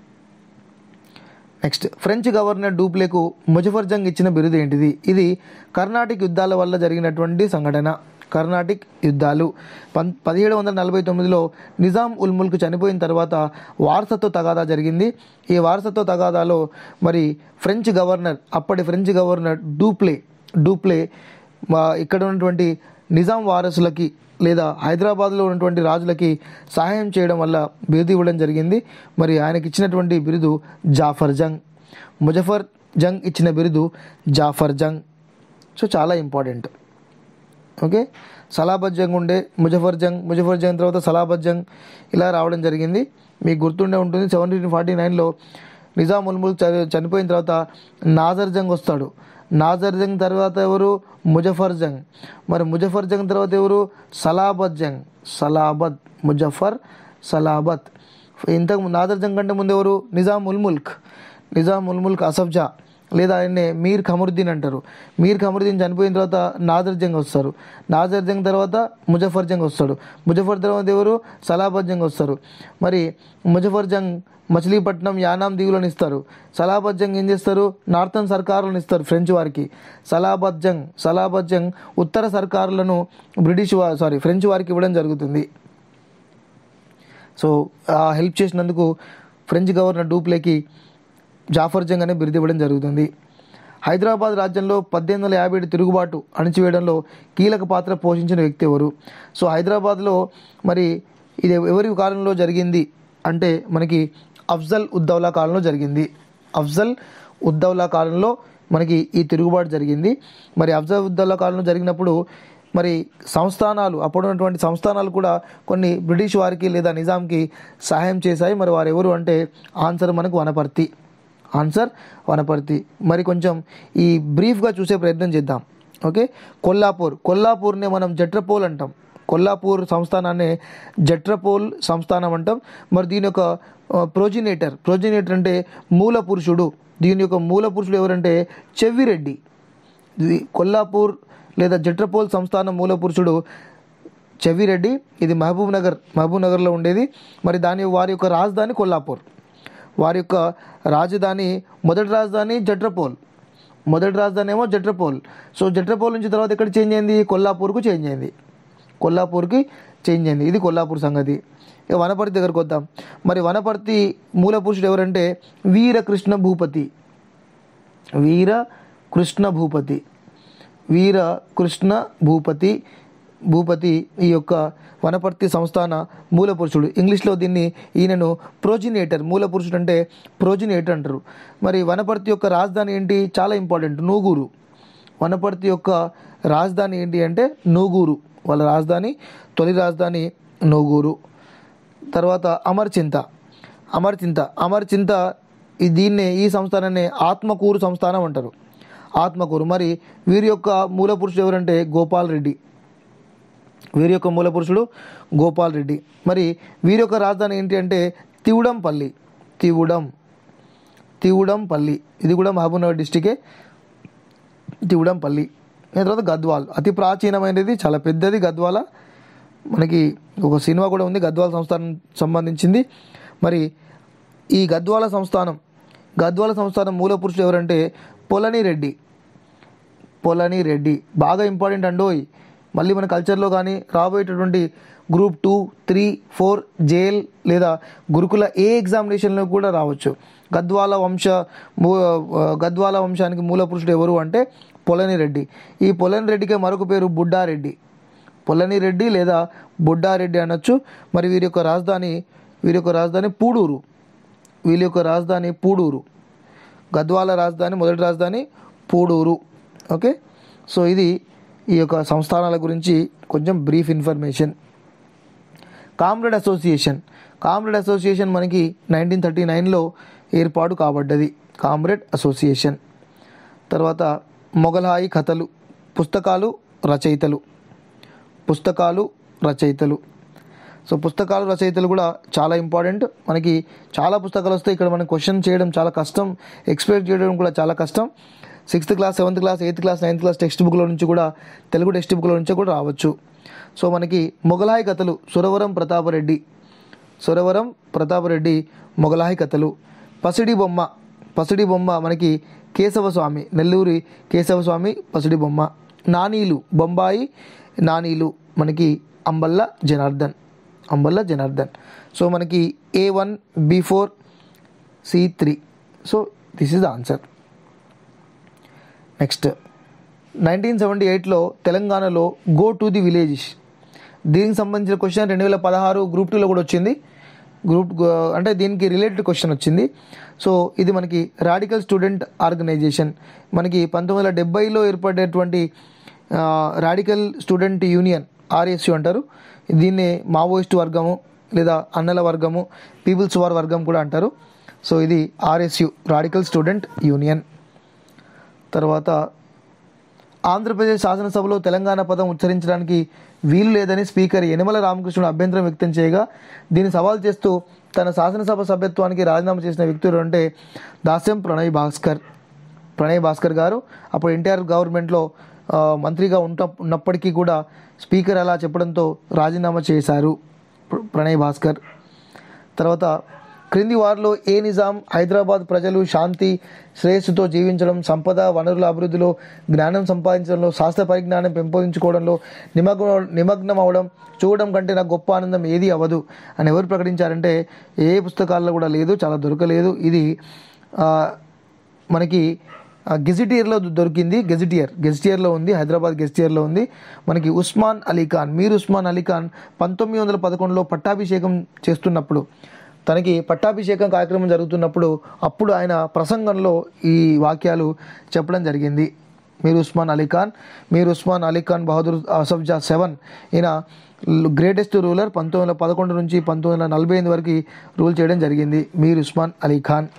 నెక్స్ట్, ఫ్రెంచ్ గవర్నర్ డూప్లేకు ముజఫర్ జంగ్ ఇచ్చిన బిరుదు ఏంటిది? ఇది కర్ణాటిక్ యుద్ధాల వల్ల జరిగినటువంటి సంఘటన. కర్ణాటిక్ యుద్ధాలు పం పదిహేడు వందల నలభై తొమ్మిదిలో నిజాం ఉల్ ముల్క్ చనిపోయిన తర్వాత వారసత్వ తగాదా జరిగింది. ఈ వారసత్వ తగాదాలో మరి ఫ్రెంచ్ గవర్నర్, అప్పటి ఫ్రెంచ్ గవర్నర్ డూప్లే డూప్లే ఇక్కడ ఉన్నటువంటి నిజాం వారసులకి లేదా హైదరాబాద్లో ఉన్నటువంటి రాజులకి సహాయం చేయడం వల్ల బిరుదు ఇవ్వడం జరిగింది. మరి ఆయనకి ఇచ్చినటువంటి బిరుదు జాఫర్ జంగ్. ముజఫర్ జంగ్ ఇచ్చిన బిరుదు జాఫర్ జంగ్. సో చాలా ఇంపార్టెంట్. ఓకే, సలాబత్ జంగ్ ఉండే, ముజఫర్ జంగ్, ముజఫర్ జంగ్ తర్వాత సలాబత్ జంగ్ ఇలా రావడం జరిగింది. మీకు గుర్తుండే ఉంటుంది, సెవెంటీన్ ఫార్టీ నైన్లో నిజాం ఉల్ ముల్క్ చనిపోయిన తర్వాత నాజర్ జంగ్ వస్తాడు. నాజర్ జంగ్ తర్వాత ఎవరు? ముజఫర్ జంగ్. మరి ముజఫర్ జంగ్ తర్వాత ఎవరు? సలాబత్ జంగ్. సలాబత్, ముజఫర్, సలాబత్. ఇంతకు నాజర్ జంగ్ కంటే ముందు ఎవరు? నిజాం ఉల్ ముల్క్. నిజాం ఉల్ ముల్క్ అసఫ్ జా లేదా ఆయన్నే మీర్ ఖమరుద్దీన్ అంటారు. మీర్ ఖమరుద్దీన్ చనిపోయిన తర్వాత నాజర్ జంగ్ వస్తారు. నాజర్ జంగ్ తర్వాత ముజఫర్ జంగ్ వస్తాడు. ముజఫర్ తర్వాత ఎవరు? సలాబత్ జంగ్ వస్తారు. మరి ముజఫర్ జంగ్ మచిలీపట్నం, యానాం దీవులను ఇస్తారు. సలాబత్ జంగ్ ఏం చేస్తారు? నార్థన్ సర్కారులను ఇస్తారు ఫ్రెంచ్ వారికి. సలాబత్ జంగ్ సలాబత్ జంగ్ ఉత్తర సర్కారులను బ్రిటిష్ వా సారీ ఫ్రెంచ్ వారికి ఇవ్వడం జరుగుతుంది. సో హెల్ప్ చేసినందుకు ఫ్రెంచ్ గవర్నర్ డూప్లేకి జాఫర్ జంగ్ అనే బిరుదు ఇవ్వడం జరుగుతుంది. హైదరాబాద్ రాజ్యంలో పద్దెనిమిది వందల యాభై ఏడు తిరుగుబాటు అణిచివేయడంలో కీలక పాత్ర పోషించిన వ్యక్తి ఎవరు? సో హైదరాబాద్లో మరి ఇది ఎవరి కాలంలో జరిగింది అంటే మనకి అఫ్జల్ ఉద్దౌలా కాలంలో జరిగింది. అఫ్జల్ ఉద్దౌలా కాలంలో మనకి ఈ తిరుగుబాటు జరిగింది. మరి అఫ్జల్ ఉద్దౌలా కాలంలో జరిగినప్పుడు మరి సంస్థానాలు, అప్పుడున్నటువంటి సంస్థానాలు కూడా కొన్ని బ్రిటిష్ వారికి లేదా నిజాంకి సహాయం చేశాయి. మరి వారు ఎవరు అంటే ఆన్సర్ మనకు వనపర్తి. ఆన్సర్ వనపర్తి. మరి కొంచెం ఈ బ్రీఫ్గా చూసే ప్రయత్నం చేద్దాం. ఓకే, కొల్లాపూర్. కొల్లాపూర్నే మనం జట్రపోల్ అంటాం. కొల్లాపూర్ సంస్థానాన్ని జట్రపోల్ సంస్థానం అంటాం. మరి దీని యొక్క ప్రోజినేటర్ ప్రోజినేటర్ అంటే మూల పురుషుడు. దీని యొక్క మూల పురుషుడు ఎవరంటే చెవిరెడ్డి. ఇది కొల్లాపూర్ లేదా జట్రపోల్ సంస్థానం మూల పురుషుడు చెవిరెడ్డి. ఇది మహబూబ్ నగర్ మహబూబ్ నగర్లో ఉండేది. మరి దాని వారి యొక్క రాజధాని కొల్లాపూర్. వారి యొక్క రాజధాని, మొదటి రాజధాని జట్రపోల్. మొదటి రాజధాని ఏమో జట్రపోల్. సో జట్రపోల్ నుంచి తర్వాత ఎక్కడ చేంజ్ అయింది? కొల్లాపూర్కు చేంజ్ అయింది. కొల్లాపూర్కి చేంజ్ అయింది. ఇది కొల్లాపూర్ సంగతి. ఇక వనపర్తి దగ్గరకు వద్దాం. మరి వనపర్తి మూల పురుషుడు ఎవరంటే వీరకృష్ణ భూపతి. వీర కృష్ణ భూపతి వీర కృష్ణ భూపతి భూపతి ఈ యొక్క వనపర్తి సంస్థాన మూల పురుషుడు. ఇంగ్లీష్లో దీన్ని ఈయనను ప్రోజినేటర్, మూల పురుషుడు అంటే ప్రోజినేటర్ అంటారు. మరి వనపర్తి యొక్క రాజధాని ఏంటి? చాలా ఇంపార్టెంట్, నూగూరు. వనపర్తి యొక్క రాజధాని ఏంటి అంటే నూగూరు. వాళ్ళ రాజధాని, తొలి రాజధాని నూగూరు. తర్వాత అమర్చింత. అమర్చింత అమర్చింత ఈ దీన్నే ఈ సంస్థానాన్ని ఆత్మకూరు సంస్థానం అంటారు. ఆత్మకూరు. మరి వీరి యొక్క మూల పురుషుడు ఎవరంటే గోపాల్ రెడ్డి. వీరి యొక్క మూల పురుషుడు గోపాల్ రెడ్డి. మరి వీరి యొక్క రాజధాని ఏంటి అంటే తివుడంపల్లి. తివుడం తివుడంపల్లి ఇది కూడా మహబూబ్నగర్ డిస్టికే. తివుడంపల్లి. తర్వాత గద్వాల్, అతి ప్రాచీనమైనది, చాలా పెద్దది గద్వాల. మనకి ఒక సినిమా కూడా ఉంది గద్వాల్ సంస్థానం సంబంధించింది. మరి ఈ గద్వాల సంస్థానం గద్వాల సంస్థానం మూల పురుషుడు ఎవరంటే పొలని రెడ్డి. పొలని రెడ్డి బాగా ఇంపార్టెంట్ అండోయ్. మళ్ళీ మన కల్చర్లో కానీ రాబోయేటటువంటి group two three four JL లేదా గురుకుల ఏ ఎగ్జామినేషన్లో కూడా రావచ్చు. గద్వాల వంశ గద్వాల వంశానికి మూల పురుషుడు ఎవరు అంటే పొలని రెడ్డి. ఈ పొలని రెడ్డికి మరొక పేరు బుడ్డారెడ్డి. పొలని రెడ్డి లేదా బుడ్డారెడ్డి అనొచ్చు. మరి వీరి యొక్క రాజధాని వీరి యొక్క రాజధాని పూడూరు. వీరి యొక్క రాజధాని పూడూరు. గద్వాల రాజధాని మొదటి రాజధాని పూడూరు. ఓకే, సో ఇది ఈ యొక్క సంస్థానాల గురించి కొంచెం brief information. Comrade association comrade association మనకి నైన్టీన్ థర్టీ నైన్లో ఏర్పాటు కాబడ్డది. Comrade association. తర్వాత మొఘలాయి కథలు పుస్తకాలు రచయితలు పుస్తకాలు రచయితలు సో పుస్తకాలు రచయితలు కూడా చాలా ఇంపార్టెంట్. మనకి చాలా పుస్తకాలు వస్తాయి. ఇక్కడ మనం క్వశ్చన్ చేయడం చాలా కష్టం, ఎక్స్ప్లెయిన్ చేయడం కూడా చాలా కష్టం. Sixth class seventh class eighth class ninth class text బుక్లో నుంచి కూడా తెలుగు టెక్స్ట్ బుక్లో నుంచి కూడా రావచ్చు. సో మనకి మొఘలాయి కథలు సురవరం ప్రతాపరెడ్డి సురవరం ప్రతాపరెడ్డి మొఘలాయి కథలు. పసిడి బొమ్మ పసిడి బొమ్మ మనకి కేశవస్వామి నెల్లూరి కేశవస్వామి పసిడి బొమ్మ. నానీలు బొంబాయి నానీలు మనకి అంబల్ల జనార్దన్ అంబల్ల జనార్దన్. సో మనకి A one B four C three. So this is the answer. Next nineteen seventy ఎయిట్లో తెలంగాణలో గో టు ది విలేజెస్ దీనికి సంబంధించిన క్వశ్చన్ రెండు వేల పదహారు గ్రూప్ టూలో కూడా వచ్చింది. గ్రూప్ అంటే దీనికి రిలేటెడ్ క్వశ్చన్ వచ్చింది. సో ఇది మనకి రాడికల్ స్టూడెంట్ ఆర్గనైజేషన్. మనకి పంతొమ్మిది వందల డెబ్బైలో ఏర్పడేటువంటి రాడికల్ స్టూడెంట్ యూనియన్ ఆర్ఎస్యు అంటారు. దీన్ని మావోయిస్ట్ వర్గము లేదా అన్నల వర్గము పీపుల్స్ వార్ వర్గం కూడా అంటారు. సో ఇది ఆర్ఎస్యు రాడికల్ స్టూడెంట్ యూనియన్. తర్వాత ఆంధ్రప్రదేశ్ శాసనసభలో తెలంగాణ పదం ఉచ్చరించడానికి వీలు లేదని స్పీకర్ యనమల రామకృష్ణుడు అభ్యంతరం వ్యక్తం చేయగా దీన్ని సవాల్ చేస్తూ తన శాసనసభ సభ్యత్వానికి రాజీనామా చేసిన వ్యక్తులు అంటే దాస్యం ప్రణయ్ భాస్కర్ ప్రణయ్ భాస్కర్ గారు. అప్పుడు ఎన్టీఆర్ గవర్నమెంట్లో మంత్రిగా ఉంట ఉన్నప్పటికీ కూడా స్పీకర్ అలా చెప్పడంతో రాజీనామా చేశారు ప్రణయ్ భాస్కర్. తర్వాత క్రింది వారిలో ఏ నిజాం హైదరాబాద్ ప్రజలు శాంతి శ్రేయస్సుతో జీవించడం, సంపద వనరుల అభివృద్ధిలో, జ్ఞానం సంపాదించడంలో, శాస్త్ర పరిజ్ఞానం పెంపొందించుకోవడంలో నిమగ్న నిమగ్నం అవడం చూడడం కంటే నాకు గొప్ప ఆనందం ఏది అవ్వదు అని ఎవరు ప్రకటించారంటే ఏ పుస్తకాల్లో కూడా లేదు, చాలా దొరకలేదు. ఇది మనకి గెజిటియర్లో దొరికింది. గెజిటియర్ గెజిటియర్లో ఉంది, హైదరాబాద్ గెజిటియర్లో ఉంది. మనకి ఉస్మాన్ అలీ ఖాన్ మీర్ ఉస్మాన్ అలీ ఖాన్ పంతొమ్మిది వందల పదకొండులో పట్టాభిషేకం చేస్తున్నప్పుడు తనకి పట్టాభిషేకం కార్యక్రమం జరుగుతున్నప్పుడు అప్పుడు ఆయన ప్రసంగంలో ఈ వాక్యాలు చెప్పడం జరిగింది. మీర్ ఉస్మాన్ అలీ ఖాన్ మీర్ ఉస్మాన్ అలీ ఖాన్ బహదూర్ అసఫ్జా సెవెన్ ఈయన గ్రేటెస్ట్ రూలర్ పంతొమ్మిది వందల పదకొండు నుంచి పంతొమ్మిది వందల నలభై ఎనిమిది వరకు రూల్ చేయడం జరిగింది మీర్ ఉస్మాన్ అలీ ఖాన్.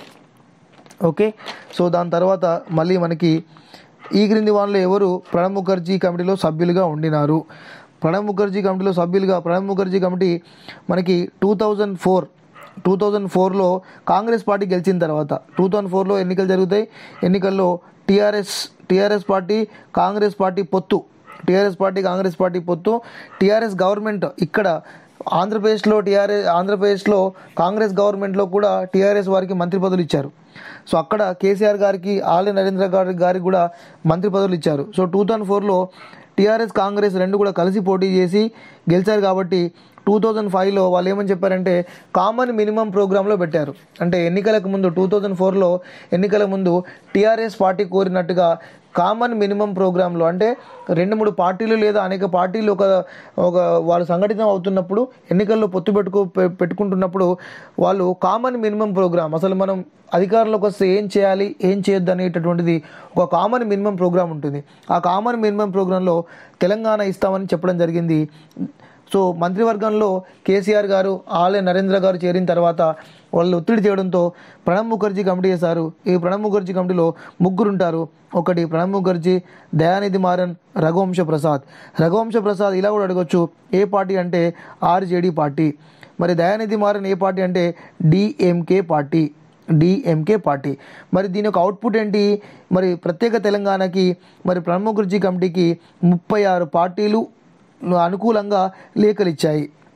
ఓకే, సో దాని తర్వాత మళ్ళీ మనకి ఈ క్రింది వారిలో ఎవరు ప్రణబ్ ముఖర్జీ కమిటీలో సభ్యులుగా ఉండినారు? ప్రణబ్ ముఖర్జీ కమిటీలో సభ్యులుగా ప్రణబ్ ముఖర్జీ కమిటీ మనకి two thousand four two thousand ఫోర్లో కాంగ్రెస్ పార్టీ గెలిచిన తర్వాత టూ థౌజండ్ ఫోర్లో ఎన్నికలు జరుగుతాయి. ఎన్నికల్లో TRS TRS party Congress party పొత్తు టీఆర్ఎస్ పార్టీ కాంగ్రెస్ పార్టీ పొత్తు టీఆర్ఎస్ గవర్నమెంట్ ఇక్కడ ఆంధ్రప్రదేశ్లో టీఆర్ఎస్ ఆంధ్రప్రదేశ్లో కాంగ్రెస్ గవర్నమెంట్లో కూడా టీఆర్ఎస్ వారికి మంత్రి పదవులు ఇచ్చారు. సో అక్కడ కేసీఆర్ గారికి ఆళ్ళ నరేంద్ర గారి గారికి కూడా మంత్రి పదవులు ఇచ్చారు. సో టూ థౌజండ్ ఫోర్లో టీఆర్ఎస్ కాంగ్రెస్ రెండు కూడా కలిసి పోటీ చేసి గెలిచారు. కాబట్టి టూ థౌజండ్ ఫైవ్లో వాళ్ళు ఏమని చెప్పారంటే కామన్ మినిమం ప్రోగ్రాంలో పెట్టారు. అంటే ఎన్నికలకు ముందు టూ థౌజండ్ ఫోర్లో ఎన్నికల ముందు టీఆర్ఎస్ పార్టీ కోరినట్టుగా కామన్ మినిమం ప్రోగ్రాంలో అంటే రెండు మూడు పార్టీలు లేదా అనేక పార్టీలు ఒక ఒక వాళ్ళు సంఘటితం అవుతున్నప్పుడు ఎన్నికల్లో పొత్తు పెట్టుకు పెట్టుకుంటున్నప్పుడు వాళ్ళు కామన్ మినిమం ప్రోగ్రామ్ అసలు మనం అధికారంలోకి వస్తే ఏం చేయాలి ఏం చేయొద్దు అనేటటువంటిది ఒక కామన్ మినిమం ప్రోగ్రామ్ ఉంటుంది. ఆ కామన్ మినిమం ప్రోగ్రాంలో తెలంగాణ ఇస్తామని చెప్పడం జరిగింది. సో మంత్రివర్గంలో కేసీఆర్ గారు ఆళ్ళ నరేంద్ర గారు చేరిన తర్వాత వాళ్ళు ఒత్తిడి చేయడంతో ప్రణబ్ ముఖర్జీ కమిటీ చేశారు. ఈ ప్రణబ్ ముఖర్జీ కమిటీలో ముగ్గురు ఉంటారు. ఒకటి ప్రణబ్ ముఖర్జీ, దయానిధి మారన్, రఘువంశ ప్రసాద్. రఘువంశ ప్రసాద్ ఇలా కూడా అడగొచ్చు, ఏ పార్టీ అంటే ఆర్జేడీ పార్టీ. మరి దయానిధి మారన్ ఏ పార్టీ అంటే డిఎంకే పార్టీ డిఎంకే పార్టీ. మరి దీని యొక్క అవుట్పుట్ ఏంటి? మరి ప్రత్యేక తెలంగాణకి మరి ప్రణబ్ ముఖర్జీ కమిటీకి ముప్పై ఆరు పార్టీలు అనుకూలంగా లేఖలు ఇచ్చాయి.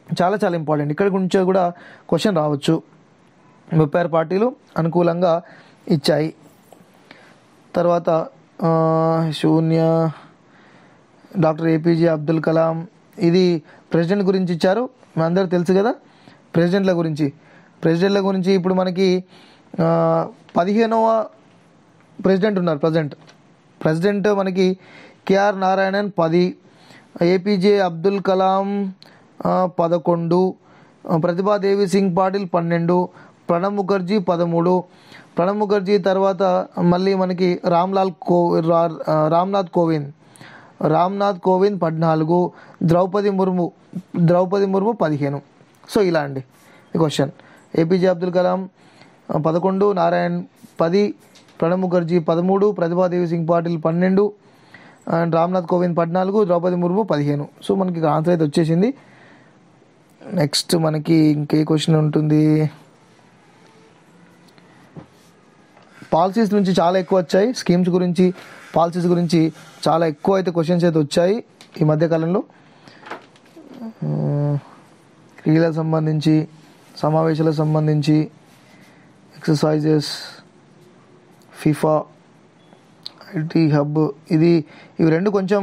చాలా చాలా ఇంపార్టెంట్. ఇక్కడ గురించి కూడా క్వశ్చన్ రావచ్చు. ముప్పై ఆరు పార్టీలు అనుకూలంగా ఇచ్చాయి. తర్వాత శూన్య డాక్టర్ ఏపీజే అబ్దుల్ కలాం, ఇది ప్రెసిడెంట్ గురించి ఇచ్చారు, మీ అందరూ తెలుసు కదా. ప్రెసిడెంట్ల గురించి ప్రెసిడెంట్ల గురించి ఇప్పుడు మనకి పదిహేనవ ప్రెసిడెంట్ ఉన్నారు. ప్రజెంట్ ప్రెసిడెంట్ మనకి కేఆర్ నారాయణన్ పది, ఏపీజే అబ్దుల్ కలాం పదకొండు, ప్రతిభాదేవి సింగ్ పాటిల్ పన్నెండు, ప్రణబ్ ముఖర్జీ పదమూడు. ప్రణబ్ ముఖర్జీ తర్వాత మళ్ళీ మనకి రామ్లాల్ కో రామ్నాథ్ కోవింద్ రామ్నాథ్ కోవింద్ పద్నాలుగు, ద్రౌపది ముర్ము ద్రౌపది ముర్ము పదిహేను. సో ఇలా అండి ఈ క్వశ్చన్. ఏపీజే అబ్దుల్ కలాం పదకొండు, నారాయణ్ పది, ప్రణబ్ ముఖర్జీ పదమూడు, ప్రతిభాదేవి సింగ్ పాటిల్ పన్నెండు, అండ్ రామ్నాథ్ కోవింద్ పద్నాలుగు, ద్రౌపది ముర్ము పదిహేను. సో మనకి ఆన్సర్ అయితే వచ్చేసింది. నెక్స్ట్ మనకి ఇంకే క్వశ్చన్ ఉంటుంది. పాలసీస్ నుంచి చాలా ఎక్కువ వచ్చాయి, స్కీమ్స్ గురించి పాలసీస్ గురించి చాలా ఎక్కువ అయితే క్వశ్చన్స్ అయితే వచ్చాయి ఈ మధ్యకాలంలో. క్రీడలకు సంబంధించి, సమావేశాలకు సంబంధించి, ఎక్సర్సైజెస్, ఫిఫా, ఐటీ హబ్, ఇది ఇవి రెండు కొంచెం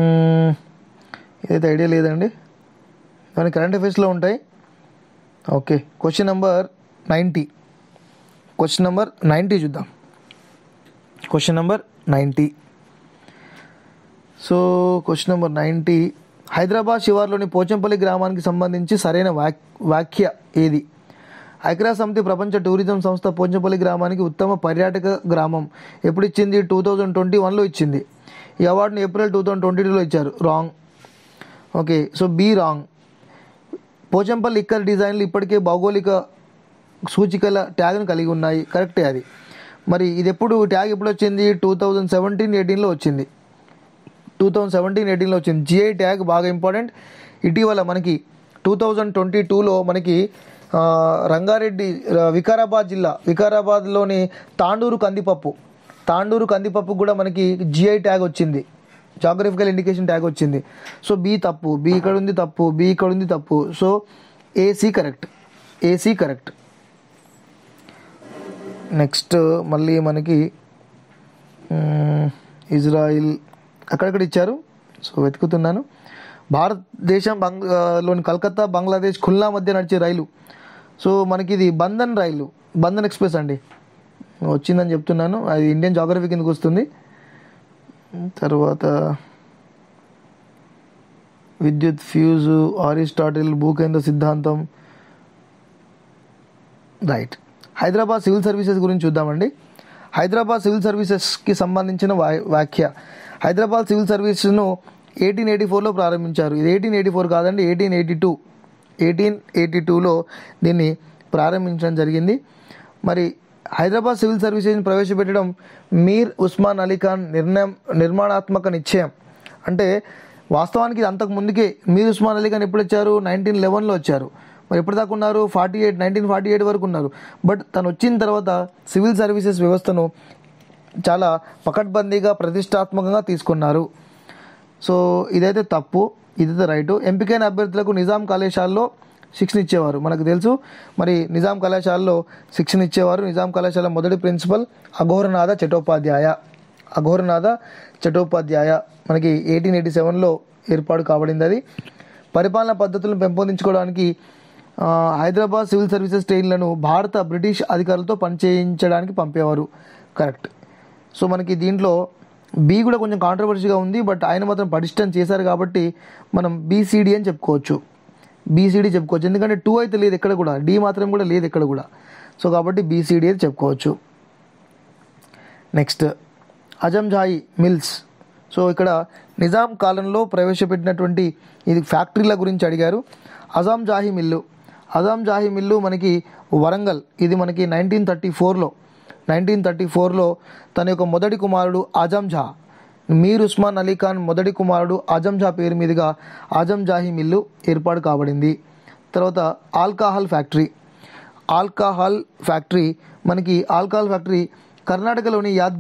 ఇదైతే ఐడియా లేదండి, కానీ కరెంట్ అఫైర్స్లో ఉంటాయి. Okay, question number ninety question number ninety చూద్దాం. Question number ninety so question number ninety Hyderabad శివార్లోని పోచంపల్లి గ్రామానికి సంబంధించి సరైన వాక్ వ్యాఖ్య ఏది? ఐక్యరాజ్య సమితి ప్రపంచ టూరిజం సంస్థ పోచంపల్లి గ్రామానికి ఉత్తమ పర్యాటక గ్రామం ఎప్పుడు ఇచ్చింది? టూ థౌజండ్ ట్వంటీ వన్లో ఇచ్చింది. ఈ అవార్డుని ఏప్రిల్ టూ థౌజండ్ ట్వంటీ టూలో ఇచ్చారు. Wrong. Okay, so B wrong. Pochampally ikat డిజైన్లు ఇప్పటికే భౌగోళిక సూచికల ట్యాగ్ను కలిగి ఉన్నాయి. కరెక్టే అది. మరి ఇది ఎప్పుడు ట్యాగ్ ఎప్పుడు వచ్చింది? టూ థౌజండ్ సెవెంటీన్ ఎయిటీన్లో వచ్చింది. టూ థౌజండ్ సెవెంటీన్ ఎయిటీన్లో వచ్చింది. జిఐ ట్యాగ్ బాగా ఇంపార్టెంట్. ఇటీవల మనకి టూ థౌజండ్ ట్వంటీ టూలో మనకి రంగారెడ్డి వికారాబాద్ జిల్లా వికారాబాద్లోని తాండూరు కందిపప్పు తాండూరు కందిపప్పు కూడా మనకి జిఐ ట్యాగ్ వచ్చింది, జాగ్రఫికల్ ఇండికేషన్ ట్యాగ్ వచ్చింది. సో బి తప్పు, బి ఇక్కడ ఉంది తప్పు, బి ఇక్కడ ఉంది తప్పు. So A C correct, A C correct. Next మళ్ళీ మనకి ఇజ్రాయిల్ అక్కడక్కడ ఇచ్చారు, సో వెతుకుతున్నాను. భారతదేశం బంగ్లోని కలకత్తా బంగ్లాదేశ్ ఖుల్నా మధ్య నడిచే రైలు, సో మనకి ఇది బంధన్ రైలు, బంధన్ ఎక్స్ప్రెస్ అండి, వచ్చిందని చెప్తున్నాను. అది ఇండియన్ జాగ్రఫీ కిందకు వస్తుంది. తర్వాత విద్యుత్ ఫ్యూజు, అరిస్టాటిల్, భూకేంద్ర సిద్ధాంతం, రైట్. హైదరాబాద్ సివిల్ సర్వీసెస్ గురించి చూద్దామండి. హైదరాబాద్ సివిల్ సర్వీసెస్కి సంబంధించిన వా వ్యాఖ్య హైదరాబాద్ సివిల్ సర్వీసెస్ను ఎయిటీన్ ఎయిటీ ఫోర్లో ప్రారంభించారు. ఇది ఎయిటీన్ ఎయిటీ ఫోర్ కాదండి, eighteen eighty two eighteen eighty టూలో దీన్ని ప్రారంభించడం జరిగింది. మరి హైదరాబాద్ సివిల్ సర్వీసెస్ని ప్రవేశపెట్టడం మీర్ ఉస్మాన్ అలీ ఖాన్ నిర్ణయం నిర్మాణాత్మక నిశ్చయం. అంటే వాస్తవానికి అంతకు ముందుకే మీర్ ఉస్మాన్ అలీ ఖాన్ ఎప్పుడు వచ్చారు? నైన్టీన్ లెవెన్లో వచ్చారు. మరి ఎప్పటిదాకా ఉన్నారు? Forty eight nineteen forty eight వరకు ఉన్నారు. బట్ తను వచ్చిన తర్వాత సివిల్ సర్వీసెస్ వ్యవస్థను చాలా పకడ్బందీగా ప్రతిష్టాత్మకంగా తీసుకున్నారు. సో ఇదైతే తప్పు, ఇదైతే రైటు. ఎంపికైన అభ్యర్థులకు నిజాం కళాశాలలో శిక్షణ ఇచ్చేవారు, మనకు తెలుసు. మరి నిజాం కళాశాలలో శిక్షణ ఇచ్చేవారు. నిజాం కళాశాల మొదటి ప్రిన్సిపల్ అఘోరనాథ చటోపాధ్యాయ అఘోరనాథ చటోపాధ్యాయ మనకి ఎయిటీన్ ఎయిటీ సెవెన్లో ఏర్పాటు కాబడింది. అది పరిపాలనా పద్ధతులను పెంపొందించుకోవడానికి హైదరాబాద్ సివిల్ సర్వీసెస్ ట్రైన్లను భారత బ్రిటిష్ అధికారులతో పనిచేయించడానికి పంపేవారు. కరెక్ట్. సో మనకి దీంట్లో బి కూడా కొంచెం కాంట్రవర్సీగా ఉంది, బట్ ఆయన మాత్రం పటిష్టం చేశారు కాబట్టి మనం బీసీడీ అని చెప్పుకోవచ్చు, బీసీడీ చెప్పుకోవచ్చు. ఎందుకంటే టూ అయితే లేదు ఎక్కడ కూడా, డి మాత్రం కూడా లేదు ఎక్కడ కూడా. సో కాబట్టి బీసీడీ అని చెప్పుకోవచ్చు. Next అజంజాయి mills. సో ఇక్కడ నిజాం కాలంలో ప్రవేశపెట్టినటువంటి ఇది ఫ్యాక్టరీల గురించి అడిగారు. అజాం జాహీ మిల్లు అజాం జాహీ మిల్లు మనకి వరంగల్, ఇది మనకి నైన్టీన్ థర్టీ ఫోర్లో నైన్టీన్ థర్టీ ఫోర్లో తన యొక్క మొదటి కుమారుడు ఆజం జా మీర్ ఉస్మాన్ అలీ ఖాన్ మొదటి కుమారుడు ఆజం జా పేరు మీదుగా ఆజం జాహీ మిల్లు ఏర్పాటు కాబడింది. తర్వాత ఆల్కహాల్ ఫ్యాక్టరీ ఆల్కహాల్ ఫ్యాక్టరీ మనకి ఆల్కహాల్ ఫ్యాక్టరీ కర్ణాటకలోని యాద్గిర్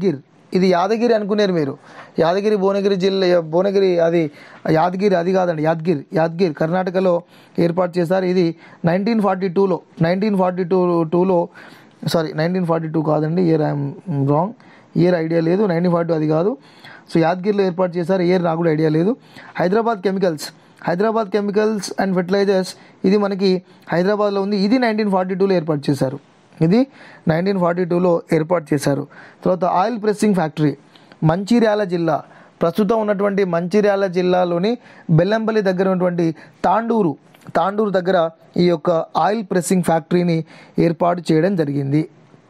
ఇది యాదగిరి అనుకునేరు మీరు, యాదగిరి భువనగిరి జిల్లా, భువనగిరి అది యాదగిరి, అది కాదండి, యాదగిరి యాదగిరి కర్ణాటకలో ఏర్పాటు చేశారు. ఇది నైన్టీన్ ఫార్టీ టూలో నైన్టీన్ ఫార్టీ టూ టూలో సారీ నైన్టీన్ ఫార్టీ టూ కాదండి, year I'm wrong, year idea లేదు, నైన్టీన్ ఫార్టీ టూ అది కాదు. సో యాదగిరిలో ఏర్పాటు చేశారు, ఇయర్ నాకు కూడా ఐడియా లేదు. Hyderabad chemicals, Hyderabad chemicals and fertilizers, ఇది మనకి హైదరాబాద్లో ఉంది. ఇది నైన్టీన్ ఫార్టీ టూలో ఏర్పాటు చేశారు, ఇది నైన్టీన్ ఫార్టీ టూలో ఏర్పాటు చేశారు. తర్వాత ఆయిల్ ప్రెస్సింగ్ ఫ్యాక్టరీ, మంచిర్యాల జిల్లా, ప్రస్తుతం ఉన్నటువంటి మంచిర్యాల జిల్లాలోని బెల్లంపల్లి దగ్గర ఉన్నటువంటి తాండూరు తాండూరు దగ్గర ఈ యొక్క ఆయిల్ ప్రెస్సింగ్ ఫ్యాక్టరీని ఏర్పాటు చేయడం జరిగింది.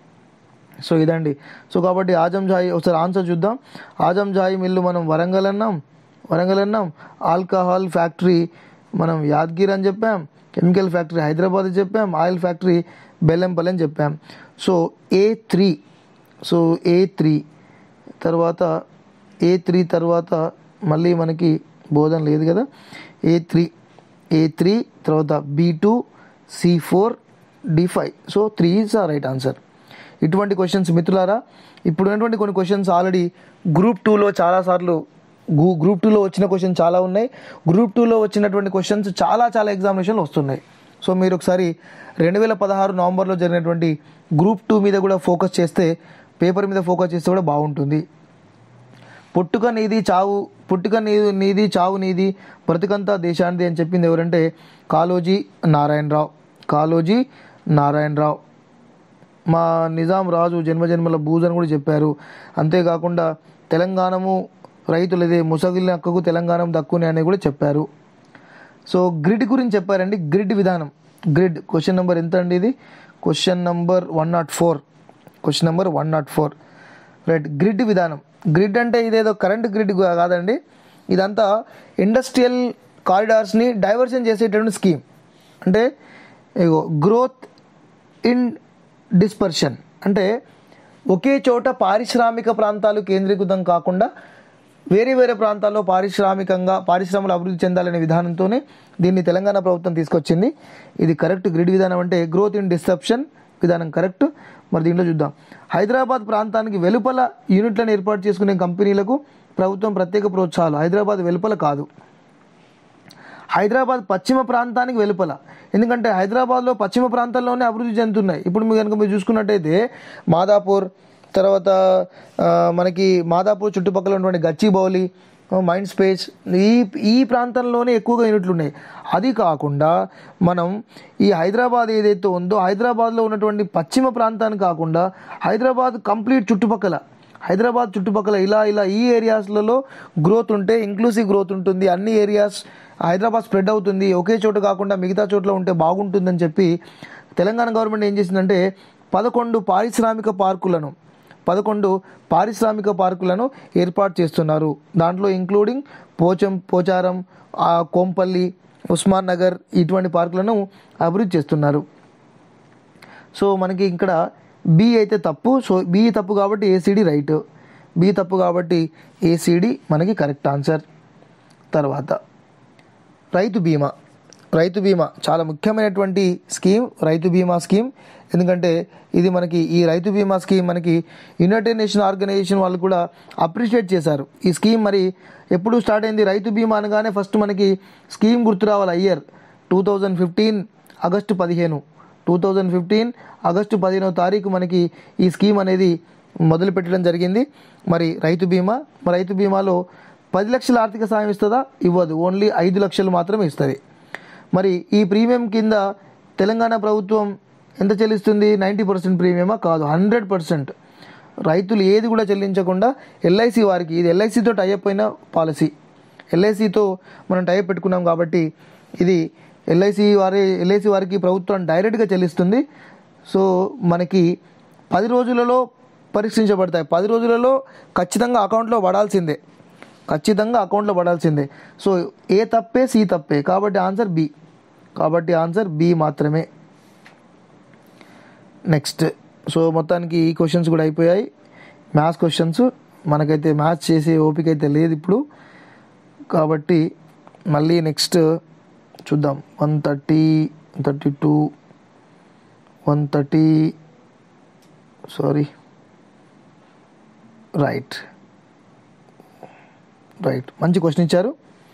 సో ఇదండి. సో కాబట్టి ఆజంజాయి ఒకసారి ఆన్సర్ చూద్దాం. ఆజంజాయి మిల్లు మనం వరంగల్ అన్నాం, వరంగల్ అన్నాం. ఆల్కహాల్ ఫ్యాక్టరీ మనం యాదగిరి అని చెప్పాం, కెమికల్ ఫ్యాక్టరీ హైదరాబాద్ చెప్పాం, ఆయిల్ ఫ్యాక్టరీ బెల్లంపల్లి అని చెప్పాం. So A three so A three తర్వాత ఏ త్రీ తర్వాత మళ్ళీ మనకి బోధన లేదు కదా, ఏ త్రీ ఏ త్రీ తర్వాత B two C four D five. So three is a right answer. ఇటువంటి క్వశ్చన్స్ మిత్రులారా, ఇప్పుడు ఉన్నటువంటి కొన్ని క్వశ్చన్స్ ఆల్రెడీ గ్రూప్ టూలో చాలాసార్లు గ్రూ గ్రూప్ టూలో వచ్చిన క్వశ్చన్ చాలా ఉన్నాయి. గ్రూప్ టూలో వచ్చినటువంటి క్వశ్చన్స్ చాలా చాలా ఎగ్జామినేషన్లు వస్తున్నాయి. సో మీరు ఒకసారి రెండు వేల పదహారు నవంబర్లో జరిగినటువంటి గ్రూప్ టూ మీద కూడా ఫోకస్ చేస్తే, పేపర్ మీద ఫోకస్ చేస్తే కూడా బాగుంటుంది. పుట్టుక నీది చావు పుట్టుక నీది నీది చావు నీది బ్రతుకంతా దేశానిది అని చెప్పింది ఎవరంటే కాళోజీ నారాయణరావు. కాళోజీ నారాయణరావు. మా నిజాం రాజు జన్మజన్మల బూజు అని కూడా చెప్పారు. అంతేకాకుండా తెలంగాణము రైతులదే, ముసగిలిన హక్కుకు తెలంగాణ దక్కుని అని కూడా చెప్పారు. సో గ్రిడ్ గురించి చెప్పారండి, గ్రిడ్ విధానం. గ్రిడ్ క్వశ్చన్ నెంబర్ ఎంత అండి, ఇది question number one nought four question number one nought four right. Grid విధానం. గ్రిడ్ అంటే ఇదేదో కరెంట్ గ్రిడ్ కాదండి, ఇదంతా ఇండస్ట్రియల్ కారిడార్స్ని డైవర్షన్ చేసేటటువంటి స్కీమ్. అంటే ఇగో గ్రోత్ ఇన్ డిస్పర్షన్ అంటే ఒకే చోట పారిశ్రామిక ప్రాంతాలు కేంద్రీకృతం కాకుండా వేరే వేరే ప్రాంతాల్లో పారిశ్రామికంగా పారిశ్రమలు అభివృద్ధి చెందాలనే విధానంతోనే దీన్ని తెలంగాణ ప్రభుత్వం తీసుకొచ్చింది. ఇది కరెక్ట్. గ్రిడ్ విధానం అంటే గ్రోత్ ఇన్ డిస్రప్షన్ విధానం కరెక్ట్. మరి దీంట్లో చూద్దాం. హైదరాబాద్ ప్రాంతానికి వెలుపల యూనిట్లను ఏర్పాటు చేసుకునే కంపెనీలకు ప్రభుత్వం ప్రత్యేక ప్రోత్సాహాలు. హైదరాబాద్ వెలుపల కాదు, హైదరాబాద్ పశ్చిమ ప్రాంతానికి వెలుపల. ఎందుకంటే హైదరాబాద్లో పశ్చిమ ప్రాంతాల్లోనే అభివృద్ధి చెందుతున్నాయి. ఇప్పుడు మీరు కనుక మీరు చూసుకున్నట్టయితే మాదాపూర్, తర్వాత మనకి మాదాపూర్ చుట్టుపక్కల ఉన్నటువంటి గచ్చిబౌలి, మైండ్ స్పేస్, ఈ ఈ ప్రాంతంలోనే ఎక్కువగా యూనిట్లు ఉన్నాయి. అది కాకుండా మనం ఈ హైదరాబాద్ ఏదైతే ఉందో హైదరాబాద్లో ఉన్నటువంటి పశ్చిమ ప్రాంతాన్ని కాకుండా హైదరాబాద్ కంప్లీట్ చుట్టుపక్కల హైదరాబాద్ చుట్టుపక్కల ఇలా ఇలా ఈ ఏరియాస్లలో గ్రోత్ ఉంటే ఇంక్లూసివ్ గ్రోత్ ఉంటుంది. అన్ని ఏరియాస్ హైదరాబాద్ స్ప్రెడ్ అవుతుంది, ఒకే చోట కాకుండా మిగతా చోట్ల ఉంటే బాగుంటుందని చెప్పి తెలంగాణ గవర్నమెంట్ ఏం చేసిందంటే పదకొండు పారిశ్రామిక పార్కులను పదకొండు పారిశ్రామిక పార్కులను ఏర్పాటు చేస్తున్నారు. దాంట్లో ఇంక్లూడింగ్ పోచం పోచారం, కోంపల్లి, ఉస్మాన్ నగర్ ఇటువంటి పార్కులను అభివృద్ధి చేస్తున్నారు. సో మనకి ఇక్కడ బి అయితే తప్పు. సో బి తప్పు కాబట్టి ఏసీడీ రైట్. బి తప్పు కాబట్టి ఏసీడీ మనకి కరెక్ట్ ఆన్సర్. తర్వాత రైతు బీమా. రైతు బీమా చాలా ముఖ్యమైనటువంటి స్కీమ్ రైతు బీమా స్కీమ్. ఎందుకంటే ఇది మనకి ఈ రైతు బీమా స్కీమ్ మనకి యునైటెడ్ నేషన్ ఆర్గనైజేషన్ వాళ్ళు కూడా అప్రిషియేట్ చేశారు. ఈ స్కీమ్ మరి ఎప్పుడు స్టార్ట్ అయింది? రైతు బీమా అనగానే ఫస్ట్ మనకి స్కీమ్ గుర్తు రావాలి. Year two thousand fifteen August పదిహేను టూ థౌజండ్ ఫిఫ్టీన్ ఆగస్టు పదిహేనవ తారీఖు మనకి ఈ స్కీమ్ అనేది మొదలు పెట్టడం జరిగింది. మరి రైతు బీమా మరి రైతు బీమాలో పది లక్షల ఆర్థిక సాయం ఇస్తుందా? ఇవ్వదు, ఓన్లీ ఐదు లక్షలు మాత్రమే ఇస్తుంది. మరి ఈ ప్రీమియం కింద తెలంగాణ ప్రభుత్వం ఎంత చెల్లిస్తుంది? నైంటీ పర్సెంట్ ప్రీమియమా? కాదు, హండ్రెడ్ పర్సెంట్ రైతులు ఏది కూడా చెల్లించకుండా ఎల్ఐసి వారికి, ఇది ఎల్ఐసితో టైఅప్ అయిన పాలసీ, ఎల్ఐసితో మనం టైఅప్ పెట్టుకున్నాం కాబట్టి ఇది ఎల్ఐసి వారి ఎల్ఐసి వారికి ప్రభుత్వం డైరెక్ట్గా చెల్లిస్తుంది. సో మనకి పది రోజులలో పరీక్షించబడతాయి. పది రోజులలో ఖచ్చితంగా అకౌంట్లో పడాల్సిందే, ఖచ్చితంగా అకౌంట్లో పడాల్సిందే. సో ఏ తప్పే సి తప్పే కాబట్టి ఆన్సర్ బి. కాబట్టి ఆన్సర్ బి మాత్రమే. నెక్స్ట్. సో మొత్తానికి ఈ క్వశ్చన్స్ కూడా అయిపోయాయి, మ్యాథ్స్ క్వశ్చన్స్. మనకైతే మ్యాథ్స్ చేసే ఓపిక అయితే లేదు ఇప్పుడు, కాబట్టి మళ్ళీ నెక్స్ట్ చూద్దాం. One thirty thirty two one thirty sorry right right మంచి క్వశ్చన్ ఇచ్చారు.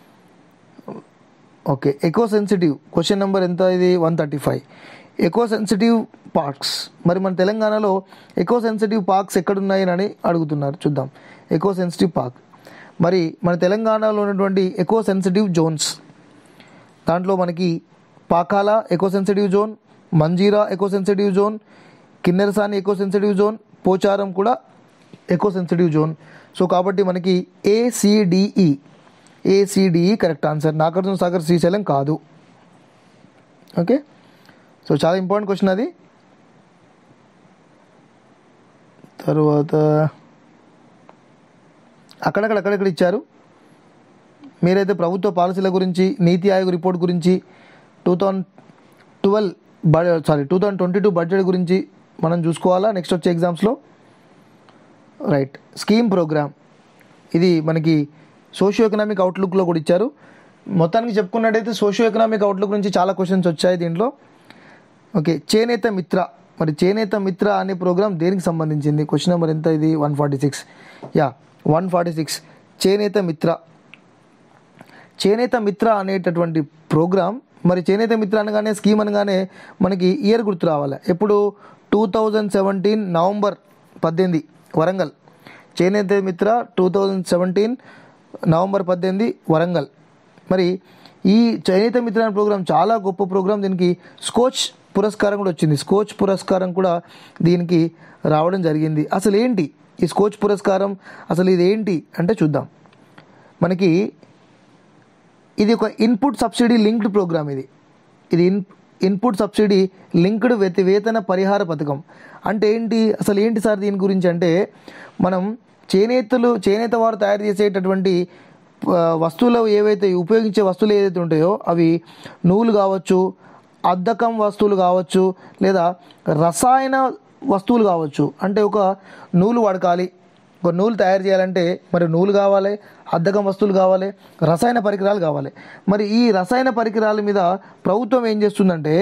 Okay, eco sensitive question number ఎంత ఇది one thirty five. Eco sensitive parks, మరి మన తెలంగాణలో ఎకో సెన్సిటివ్ పార్క్స్ ఎక్కడున్నాయి అని అడుగుతున్నారు. చూద్దాం. ఎకో సెన్సిటివ్ పార్క్, మరి మన తెలంగాణలో ఉన్నటువంటి ఎకో సెన్సిటివ్ జోన్స్, దాంట్లో మనకి Pakala eco sensitive zone, Manjira eco sensitive zone, Kinnerasani eco sensitive zone, Pocharam కూడా ఎకో సెన్సిటివ్ జోన్. సో కాబట్టి మనకి A C D E A C D E correct answer. Nagarjuna Sagar Srisailam కాదు. ఓకే, సో చాలా ఇంపార్టెంట్ క్వశ్చన్ అది. తర్వాత అక్కడక్కడ అక్కడక్కడ ఇచ్చారు. మీరైతే ప్రభుత్వ పాలసీల గురించి, నీతి ఆయోగ్ రిపోర్ట్ గురించి, టూ థౌజండ్ ట్వెల్వ్ బ sorry two thousand twenty two budget గురించి మనం చూసుకోవాలా నెక్స్ట్ వచ్చే ఎగ్జామ్స్లో. రైట్, స్కీమ్ ప్రోగ్రామ్ ఇది మనకి సోషియో ఎకనామిక్ అవుట్లుక్లో కూడా ఇచ్చారు. మొత్తానికి చెప్పుకున్నట్టయితే సోషియో ఎకనామిక్ అవుట్లుక్ నుంచి చాలా క్వశ్చన్స్ వచ్చాయి దీంట్లో. ఓకే, చేనేత మిత్ర, మరి చేనేత మిత్ర అనే ప్రోగ్రామ్ దేనికి సంబంధించింది? క్వశ్చన్ నెంబర్ ఎంత ఇది one forty six yeah one forty six Chenetha Mitra. చేనేత మిత్ర అనేటటువంటి ప్రోగ్రామ్, మరి చేనేత మిత్ర అనగానే స్కీమ్ అనగానే మనకి ఇయర్ గుర్తు రావాలి. ఎప్పుడు? టూ థౌజండ్ సెవెంటీన్ నవంబర్ పద్దెనిమిది వరంగల్. చేనేత మిత్ర టూ థౌజండ్ సెవెంటీన్ నవంబర్ పద్దెనిమిది వరంగల్. మరి ఈ చేనేత మిత్ర అనే ప్రోగ్రామ్ చాలా గొప్ప ప్రోగ్రామ్. దీనికి స్కోచ్ పురస్కారం కూడా వచ్చింది. స్కోచ్ పురస్కారం కూడా దీనికి రావడం జరిగింది. అసలు ఏంటి ఈ స్కోచ్ పురస్కారం? అసలు ఇది ఏంటి అంటే చూద్దాం. మనకి ఇది ఒక ఇన్పుట్ సబ్సిడీ లింక్డ్ ప్రోగ్రామ్. ఇది ఇది ఇన్ ఇన్పుట్ సబ్సిడీ లింక్డ్ వేత వేతన పరిహార పథకం అంటే ఏంటి? అసలు ఏంటి సార్ దీని గురించి అంటే, మనం చేనేతలు చేనేత వారు తయారు చేసేటటువంటి వస్తువులు ఏవైతే ఉపయోగించే వస్తువులు ఏదైతే ఉంటాయో అవి నూలు కావచ్చు, అద్దకం వస్తువులు కావచ్చు, లేదా రసాయన వస్తువులు కావచ్చు. అంటే ఒక నూలు వడకాలి, ఒక నూలు తయారు చేయాలంటే మరి నూలు కావాలి, అద్దకం వస్తువులు కావాలి, రసాయన పరికరాలు కావాలి. మరి ఈ రసాయన పరికరాల మీద ప్రభుత్వం ఏం చేస్తుందంటే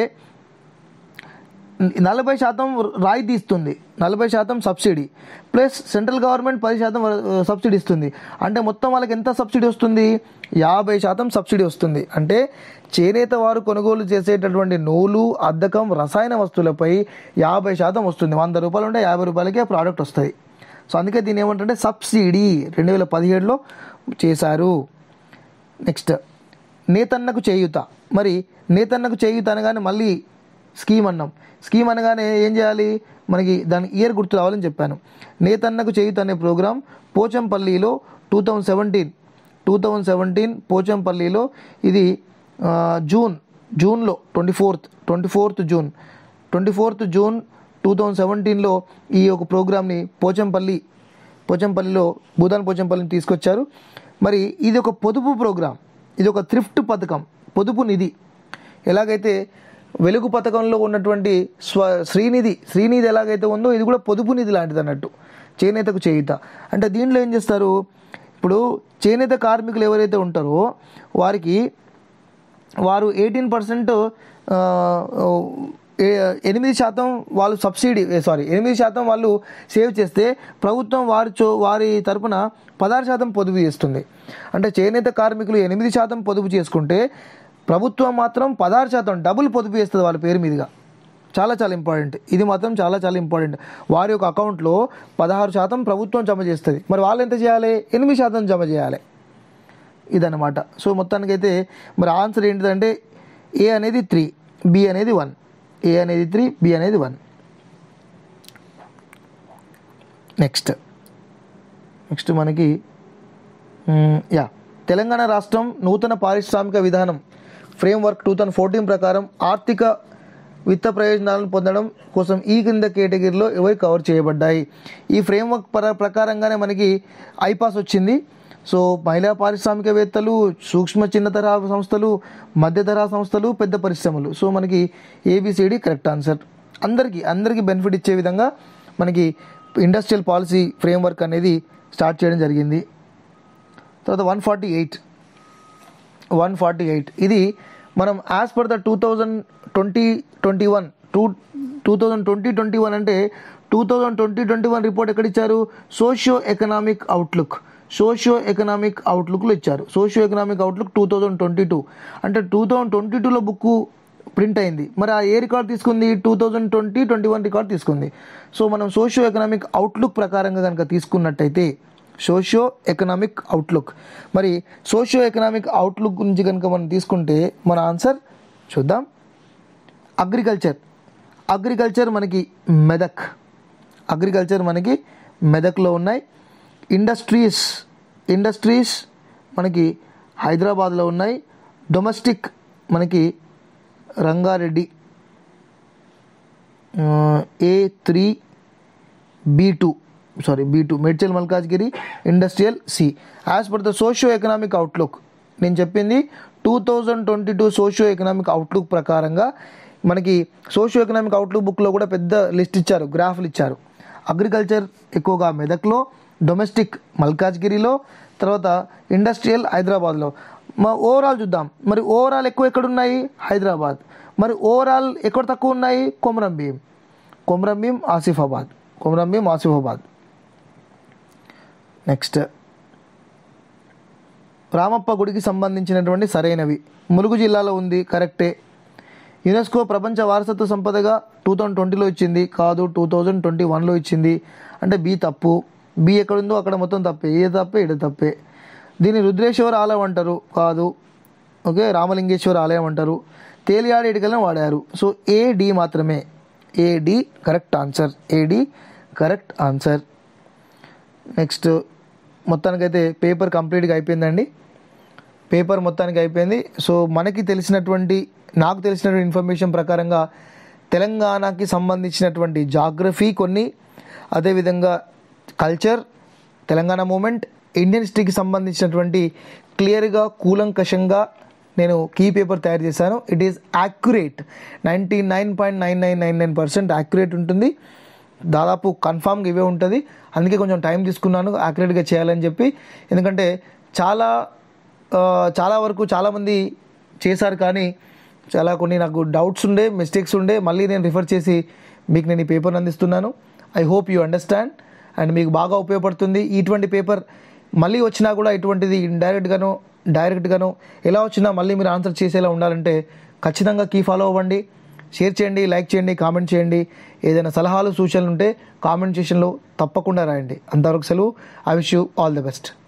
నలభై శాతం రాయితీ ఇస్తుంది, నలభై శాతం సబ్సిడీ, ప్లస్ సెంట్రల్ గవర్నమెంట్ పది శాతం సబ్సిడీ ఇస్తుంది. అంటే మొత్తం వాళ్ళకి ఎంత సబ్సిడీ వస్తుంది? యాభై శాతం సబ్సిడీ వస్తుంది. అంటే చేనేత వారు కొనుగోలు చేసేటటువంటి నూలు, అద్దకం, రసాయన వస్తువులపై యాభై శాతం వస్తుంది. వంద రూపాయలు ఉంటే యాభై రూపాయలకే ప్రోడక్ట్ వస్తుంది. సో అందుకే దీన్ని ఏమంటే సబ్సిడీ రెండు వేల పదిహేడులో చేశారు. నెక్స్ట్ నేతన్నకు చేయూత. మరి నేతన్నకు చేయూత అనగానే మళ్ళీ స్కీమ్ అన్నాం. స్కీమ్ అనగానే ఏం చేయాలి? మనకి దాని ఇయర్ గుర్తు రావాలని చెప్పాను. నేతన్నకు చేయూత అనే ప్రోగ్రాం పోచంపల్లిలో two thousand seventeen two thousand seventeen పోచంపల్లిలో ఇది జూన్ జూన్లో twenty fourth twenty fourth June twenty fourth June two thousand సెవెంటీన్లో ఈ ఒక ప్రోగ్రామ్ని పోచంపల్లి పోచంపల్లిలో భూదాన్ పోచంపల్లిని తీసుకొచ్చారు. మరి ఇది ఒక పొదుపు ప్రోగ్రాం, ఇది ఒక థ్రిఫ్ట్ పథకం, పొదుపు నిధి. ఎలాగైతే వెలుగు పథకంలో ఉన్నటువంటి స్వ శ్రీనిధి శ్రీనిధి ఎలాగైతే ఉందో ఇది కూడా పొదుపు నిధి లాంటిది అన్నట్టు. చేనేతకు చేయూత అంటే దీంట్లో ఏం చేస్తారు? ఇప్పుడు చేనేత కార్మికులు ఎవరైతే ఉంటారో వారికి వారు ఎయిటీన్ పర్సెంట్ ఎనిమిది శాతం వాళ్ళు సబ్సిడీ సారీ ఎనిమిది శాతం వాళ్ళు సేవ్ చేస్తే ప్రభుత్వం వారి చో వారి తరపున పదహారు శాతం పొదుపు చేస్తుంది. అంటే చేనేత కార్మికులు ఎనిమిది శాతం పొదుపు చేసుకుంటే ప్రభుత్వం మాత్రం పదహారు శాతం డబుల్ పొదుపు చేస్తుంది వాళ్ళ పేరు మీదుగా. చాలా చాలా ఇంపార్టెంట్, ఇది మాత్రం చాలా చాలా ఇంపార్టెంట్. వారి యొక్క అకౌంట్లో పదహారు శాతం ప్రభుత్వం జమ చేస్తుంది. మరి వాళ్ళు ఎంత చేయాలి? ఎనిమిది శాతం జమ చేయాలి. ఇదన్నమాట. సో మొత్తానికైతే మరి ఆన్సర్ ఏంటిదంటే ఏ అనేది త్రీ, బి అనేది వన్. ఏ అనేది త్రీ, బి అనేది వన్. నెక్స్ట్ నెక్స్ట్ మనకి యా తెలంగాణ రాష్ట్రం నూతన పారిశ్రామిక విధానం ఫ్రేమ్వర్క్ టూ థౌజండ్ ఫోర్టీన్ ప్రకారం ఆర్థిక విత్త ప్రయోజనాలను పొందడం కోసం ఈ కింద కేటగిరీలో ఎవరు కవర్ చేయబడ్డాయి? ఈ ఫ్రేమ్వర్క్ ప్ర ప్రకారంగానే మనకి ఐపాస్ వచ్చింది. సో మహిళా పారిశ్రామికవేత్తలు, సూక్ష్మ చిన్న తరహా సంస్థలు, మధ్య తరహా సంస్థలు, పెద్ద పరిశ్రమలు. సో మనకి ఏబిసిడి కరెక్ట్ ఆన్సర్. అందరికీ అందరికీ బెనిఫిట్ ఇచ్చే విధంగా మనకి ఇండస్ట్రియల్ పాలసీ ఫ్రేమ్వర్క్ అనేది స్టార్ట్ చేయడం జరిగింది. తర్వాత one forty eight one forty eight ఇది మనం as per the two thousand twenty twenty one two two thousand twenty twenty one అంటే two thousand twenty twenty one report ఎక్కడ ఇచ్చారు? Socio economic outlook, socio economic అవుట్లుక్లో ఇచ్చారు. Socio economic outlook two thousand twenty two అంటే two thousand twenty టూలో book print అయింది. మరి ఆ ఏ రికార్డ్ తీసుకుంది? Two thousand twenty twenty one record తీసుకుంది. సో మనం సోషియో ఎకనామిక్ అవుట్లుక్ ప్రకారంగా కనుక తీసుకున్నట్టయితే సోషియో ఎకనామిక్ అవుట్లుక్, మరి సోషియో ఎకనామిక్ అవుట్లుక్ గురించి కనుక మనం తీసుకుంటే మన ఆన్సర్ చూద్దాం. అగ్రికల్చర్, అగ్రికల్చర్ మనకి మెదక్, అగ్రికల్చర్ మనకి మెదక్లో ఉన్నాయి. ఇండస్ట్రీస్, ఇండస్ట్రీస్ మనకి హైదరాబాద్లో ఉన్నాయి. డొమెస్టిక్ మనకి Rangareddy A three B two sorry B two Medchal Malkajgiri industrial C. As per the socio economic outlook నేను చెప్పింది two thousand twenty two socio economic outlook ప్రకారంగా మనకి సోషియో ఎకనామిక్ అవుట్లుక్ బుక్లో కూడా పెద్ద లిస్ట్ ఇచ్చారు, గ్రాఫ్లు ఇచ్చారు. అగ్రికల్చర్ ఎక్కువగా మెదక్లో, డొమెస్టిక్ మల్కాజ్గిరిలో, తర్వాత ఇండస్ట్రియల్ హైదరాబాద్లో. మా ఓవరాల్ చూద్దాం. మరి ఓవరాల్ ఎక్కువ ఎక్కడున్నాయి? హైదరాబాద్. మరి ఓవరాల్ ఎక్కడ తక్కువ ఉన్నాయి? కొమరం భీం, కొమరం భీం ఆసిఫాబాద్, కొమరం భీం ఆసిఫాబాద్. నెక్స్ట్ రామప్ప గుడికి సంబంధించినటువంటి సరైనవి. ములుగు జిల్లాలో ఉంది, కరెక్టే. యునెస్కో ప్రపంచ వారసత్వ సంపదగా టూ థౌజండ్ ట్వంటీలో ఇచ్చింది, కాదు. టూ థౌజండ్ ట్వంటీ వన్లో ఇచ్చింది, అంటే బి తప్పు. బి ఎక్కడుందో అక్కడ మొత్తం తప్పే, ఏ తప్పే ఇడ తప్పే. దీన్ని రుద్రేశ్వర ఆలయం అంటారు, కాదు. ఓకే, రామలింగేశ్వర ఆలయం అంటారు. తేలియాడి ఇటుకలను వాడారు. సో ఏడి మాత్రమే, A D correct answer, A D correct answer. Next మొత్తానికైతే పేపర్ కంప్లీట్గా అయిపోయిందండి. పేపర్ మొత్తానికి అయిపోయింది. సో మనకి తెలిసినటువంటి నాకు తెలిసినటువంటి ఇన్ఫర్మేషన్ ప్రకారంగా తెలంగాణకి సంబంధించినటువంటి జాగ్రఫీ కొన్ని, అదేవిధంగా కల్చర్, తెలంగాణ మూమెంట్, ఇండియన్ హిస్టరీకి సంబంధించినటువంటి క్లియర్గా కూలంకషంగా నేను కీ పేపర్ తయారు చేశాను. It is accurate, ninety nine point nine nine nine nine percent accurate ఉంటుంది. దాదాపు కన్ఫామ్గా ఇవే ఉంటుంది. అందుకే కొంచెం టైం తీసుకున్నాను యాక్యురేట్గా చేయాలని చెప్పి. ఎందుకంటే చాలా చాలా వరకు చాలామంది చేశారు, కానీ చాలా కొన్ని నాకు డౌట్స్ ఉండే, మిస్టేక్స్ ఉండే. మళ్ళీ నేను రిఫర్ చేసి మీకు నేను ఈ పేపర్ని అందిస్తున్నాను. I hope you understand and మీకు బాగా ఉపయోగపడుతుంది. ఇటువంటి పేపర్ మళ్ళీ వచ్చినా కూడా ఇటువంటిది ఇండైరెక్ట్గానో డైరెక్ట్గానో ఎలా వచ్చినా మళ్ళీ మీరు ఆన్సర్ చేసేలా ఉండాలంటే ఖచ్చితంగా కీ ఫాలో అవ్వండి. షేర్ చేయండి, లైక్ చేయండి, కామెంట్ చేయండి. ఏదైనా సలహాలు సూచనలు ఉంటే కామెంట్ సెక్షన్లో తప్పకుండా రాయండి. అంతవరకు సెలవు. I wish you all the best.